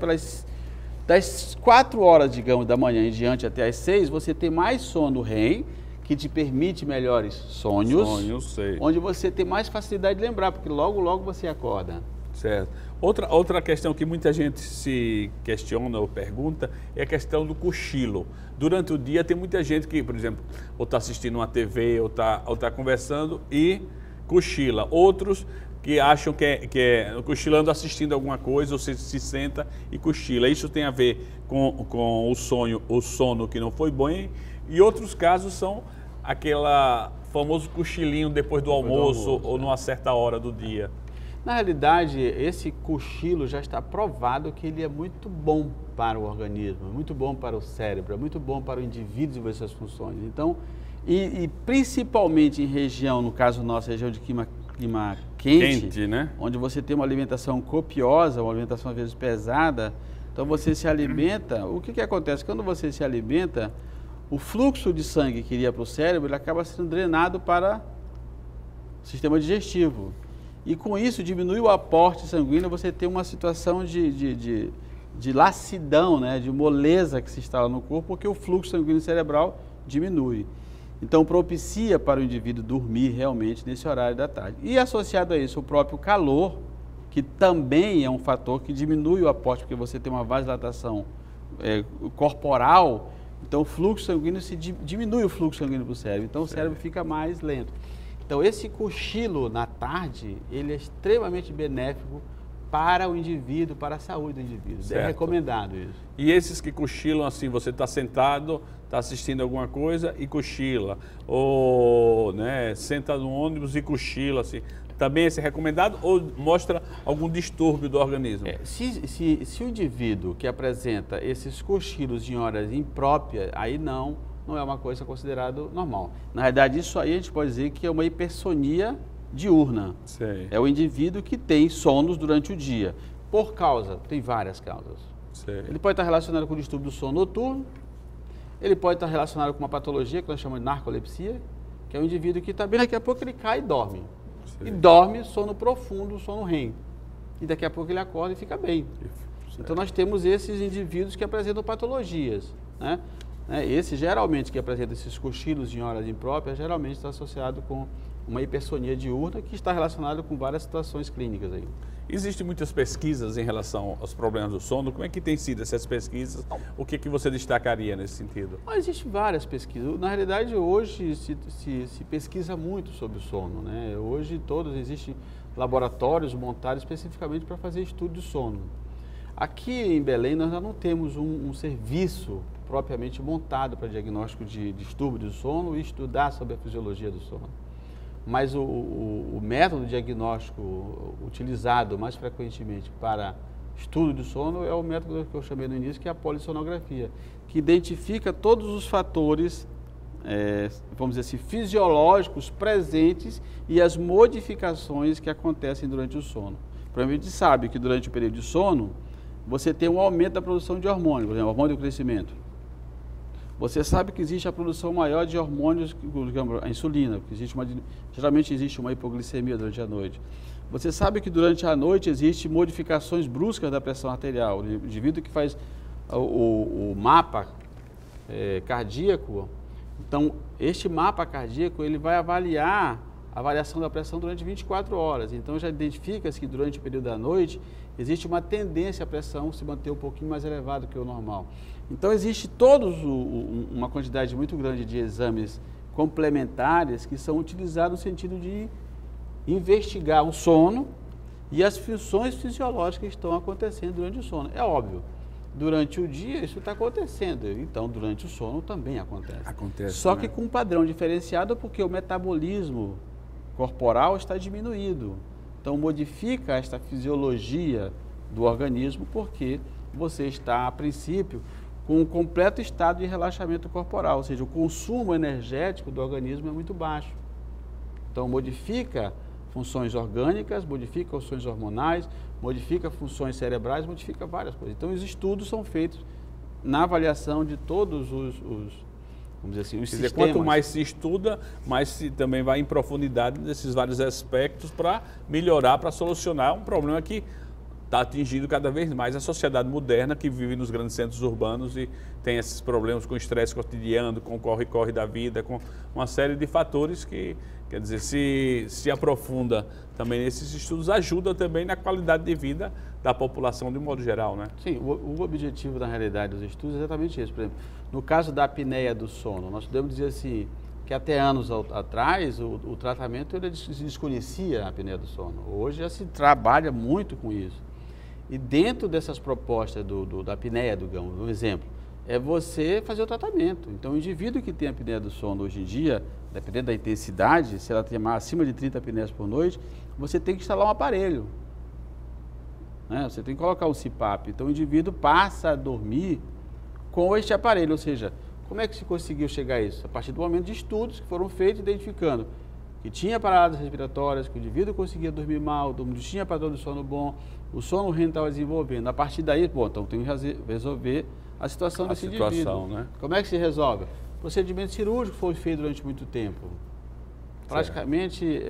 das 4 horas, digamos, da manhã em diante até as 6, você tem mais sono REM, que te permite melhores sonhos, sei. Onde você tem mais facilidade de lembrar, porque logo, logo você acorda. Certo. Outra questão que muita gente se questiona ou pergunta é a questão do cochilo. Durante o dia tem muita gente que, por exemplo, ou está assistindo uma TV ou tá conversando e cochila. Outros que acham que é cochilando assistindo alguma coisa, ou se senta e cochila. Isso tem a ver com o sono que não foi bom. E outros casos são aquela famoso cochilinho depois do almoço ou numa certa hora do dia. Na realidade, esse cochilo já está provado que ele é muito bom para o organismo, é muito bom para o cérebro, é muito bom para o indivíduo desenvolver suas funções. Então, e principalmente em região, no caso nossa, região de clima quente, né? Onde você tem uma alimentação copiosa, uma alimentação às vezes pesada, então você se alimenta, o que acontece? Quando você se alimenta, o fluxo de sangue que iria para o cérebro, ele acaba sendo drenado para o sistema digestivo. E com isso, diminui o aporte sanguíneo, você tem uma situação de lassidão, né? De moleza que se instala no corpo, porque o fluxo sanguíneo cerebral diminui. Então, propicia para o indivíduo dormir realmente nesse horário da tarde. E associado a isso, o próprio calor, que também é um fator que diminui o aporte, porque você tem uma vasodilatação corporal, então o fluxo sanguíneo diminui o fluxo sanguíneo para o cérebro, então o cérebro fica mais lento. Então, esse cochilo na tarde, ele é extremamente benéfico para o indivíduo, para a saúde do indivíduo. Certo. É recomendado isso. E esses que cochilam assim, você está sentado, está assistindo alguma coisa e cochila, ou senta no ônibus e cochila, assim, também esse é recomendado ou mostra algum distúrbio do organismo? Se o indivíduo que apresenta esses cochilos em horas impróprias, aí não é uma coisa considerada normal. Na verdade, isso aí a gente pode dizer que é uma hipersonia diurna. Sei. É o indivíduo que tem sonos durante o dia. Tem várias causas. Sei. Ele pode estar relacionado com o distúrbio do sono noturno, ele pode estar relacionado com uma patologia que nós chamamos de narcolepsia, que é um indivíduo que está bem, daqui a pouco ele cai e dorme. Sei. E dorme, sono profundo, sono REM. E daqui a pouco ele acorda e fica bem. Sei. Então nós temos esses indivíduos que apresentam patologias, né? Esse geralmente que apresenta esses cochilos em horas impróprias, geralmente está associado com uma hipersonia diurna que está relacionado com várias situações clínicas aí. Existem muitas pesquisas em relação aos problemas do sono. Como é que tem sido essas pesquisas? O que você destacaria nesse sentido? Existem várias pesquisas. Na realidade, hoje se pesquisa muito sobre o sono, né? Hoje existem laboratórios montados especificamente para fazer estudo de sono. Aqui em Belém nós já não temos um serviço propriamente montado para diagnóstico de distúrbio do sono e estudar sobre a fisiologia do sono. Mas o método diagnóstico utilizado mais frequentemente para estudo do sono é o método que eu chamei no início, que é a polissonografia, que identifica todos os fatores, vamos dizer assim, fisiológicos presentes e as modificações que acontecem durante o sono. Por exemplo, a gente sabe que durante o período de sono, você tem um aumento da produção de hormônios, por exemplo, hormônio do crescimento. Você sabe que existe a produção maior de hormônios, a insulina, porque geralmente existe uma hipoglicemia durante a noite. Você sabe que durante a noite existem modificações bruscas da pressão arterial. O indivíduo que faz o mapa cardíaco, então este mapa cardíaco ele vai avaliar a variação da pressão durante 24 horas. Então já identifica-se que durante o período da noite existe uma tendência a pressão se manter um pouquinho mais elevada que o normal. Então existe uma quantidade muito grande de exames complementares que são utilizados no sentido de investigar o sono e as funções fisiológicas que estão acontecendo durante o sono. É óbvio, durante o dia isso está acontecendo, então durante o sono também acontece. Só que com um padrão diferenciado porque o metabolismo corporal está diminuído. Então modifica esta fisiologia do organismo porque você está, a princípio, com um completo estado de relaxamento corporal, ou seja, o consumo energético do organismo é muito baixo. Então modifica funções orgânicas, modifica funções hormonais, modifica funções cerebrais, modifica várias coisas. Então os estudos são feitos na avaliação de todos os vamos dizer assim, os sistemas. Quanto mais se estuda, mais se também vai em profundidade nesses vários aspectos para melhorar, para solucionar um problema que está atingindo cada vez mais a sociedade moderna que vive nos grandes centros urbanos e tem esses problemas com estresse cotidiano, com o corre-corre da vida, com uma série de fatores que, quer dizer, se aprofunda também nesses estudos, ajuda também na qualidade de vida da população de um modo geral, né? Sim, o objetivo, na realidade, dos estudos é exatamente isso. Por exemplo, no caso da apneia do sono, nós podemos dizer assim, que até anos atrás o tratamento ele desconhecia a apneia do sono. Hoje já se trabalha muito com isso. E dentro dessas propostas da apneia do gão, um exemplo, é você fazer o tratamento. Então, o indivíduo que tem apneia do sono hoje em dia, dependendo da intensidade, se ela tem acima de 30 apneias por noite, você tem que instalar um aparelho. Né? Você tem que colocar um CPAP. Então, o indivíduo passa a dormir com este aparelho. Ou seja, como é que se conseguiu chegar a isso? A partir do momento de estudos que foram feitos identificando que tinha paradas respiratórias, que o indivíduo conseguia dormir mal, tinha padrão de sono bom, o sono REM estava desenvolvendo. A partir daí, então tem que resolver a situação desse indivíduo. Né? Como é que se resolve? O procedimento cirúrgico foi feito durante muito tempo. Praticamente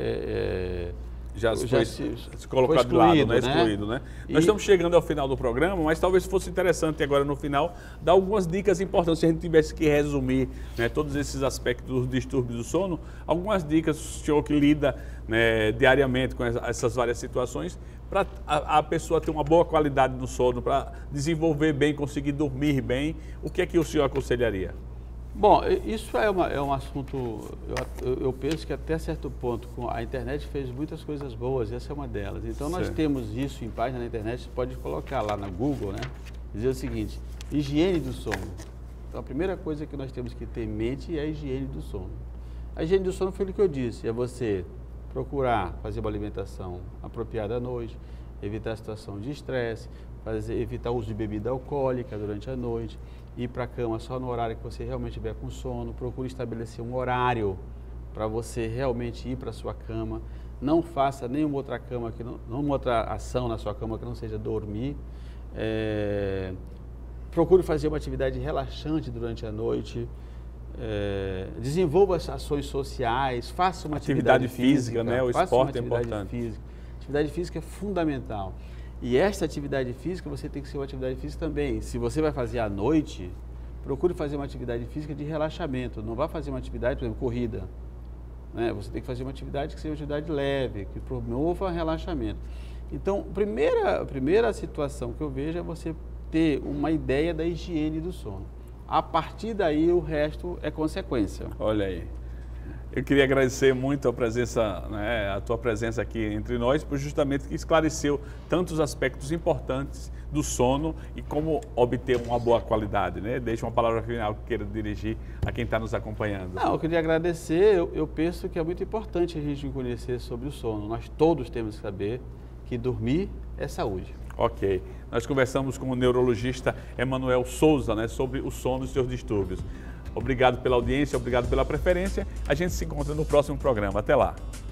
já se colocado de lado, né? Excluído, né? Nós estamos chegando ao final do programa, mas talvez fosse interessante agora no final dar algumas dicas importantes, se a gente tivesse que resumir, né, todos esses aspectos dos distúrbios do sono, algumas dicas, o senhor que lida, né, diariamente com essas várias situações, para a pessoa ter uma boa qualidade no sono, para desenvolver bem, conseguir dormir bem, o que é que o senhor aconselharia? Bom, isso é um assunto, eu penso que até certo ponto, a internet fez muitas coisas boas, essa é uma delas. Então nós temos isso em página na internet, você pode colocar lá na Google, né? Dizer o seguinte, higiene do sono. Então a primeira coisa que nós temos que ter em mente é a higiene do sono. A higiene do sono foi o que eu disse, é você procurar fazer uma alimentação apropriada à noite, evitar a situação de estresse, evitar o uso de bebida alcoólica durante a noite, ir para a cama só no horário que você realmente estiver com sono, procure estabelecer um horário para você realmente ir para a sua cama, não faça nenhuma outra cama, nenhuma outra ação na sua cama que não seja dormir, procure fazer uma atividade relaxante durante a noite, desenvolva ações sociais, faça uma atividade física, né? O esporte é importante. Atividade física é fundamental. E esta atividade física, você tem que ser uma atividade física também. Se você vai fazer à noite, procure fazer uma atividade física de relaxamento. Não vá fazer uma atividade, por exemplo, corrida. Né? Você tem que fazer uma atividade que seja uma atividade leve, que promova relaxamento. Então, a primeira situação que eu vejo é você ter uma ideia da higiene do sono. A partir daí, o resto é consequência. Olha aí. Eu queria agradecer muito a presença, né, a tua presença aqui entre nós, por justamente que esclareceu tantos aspectos importantes do sono e como obter uma boa qualidade, né? Deixa uma palavra final que queira dirigir a quem está nos acompanhando. Não, eu queria agradecer, eu penso que é muito importante a gente conhecer sobre o sono. Nós todos temos que saber que dormir é saúde. Ok. Nós conversamos com o neurologista Emanuel Souza, né, sobre o sono e seus distúrbios. Obrigado pela audiência, obrigado pela preferência. A gente se encontra no próximo programa. Até lá.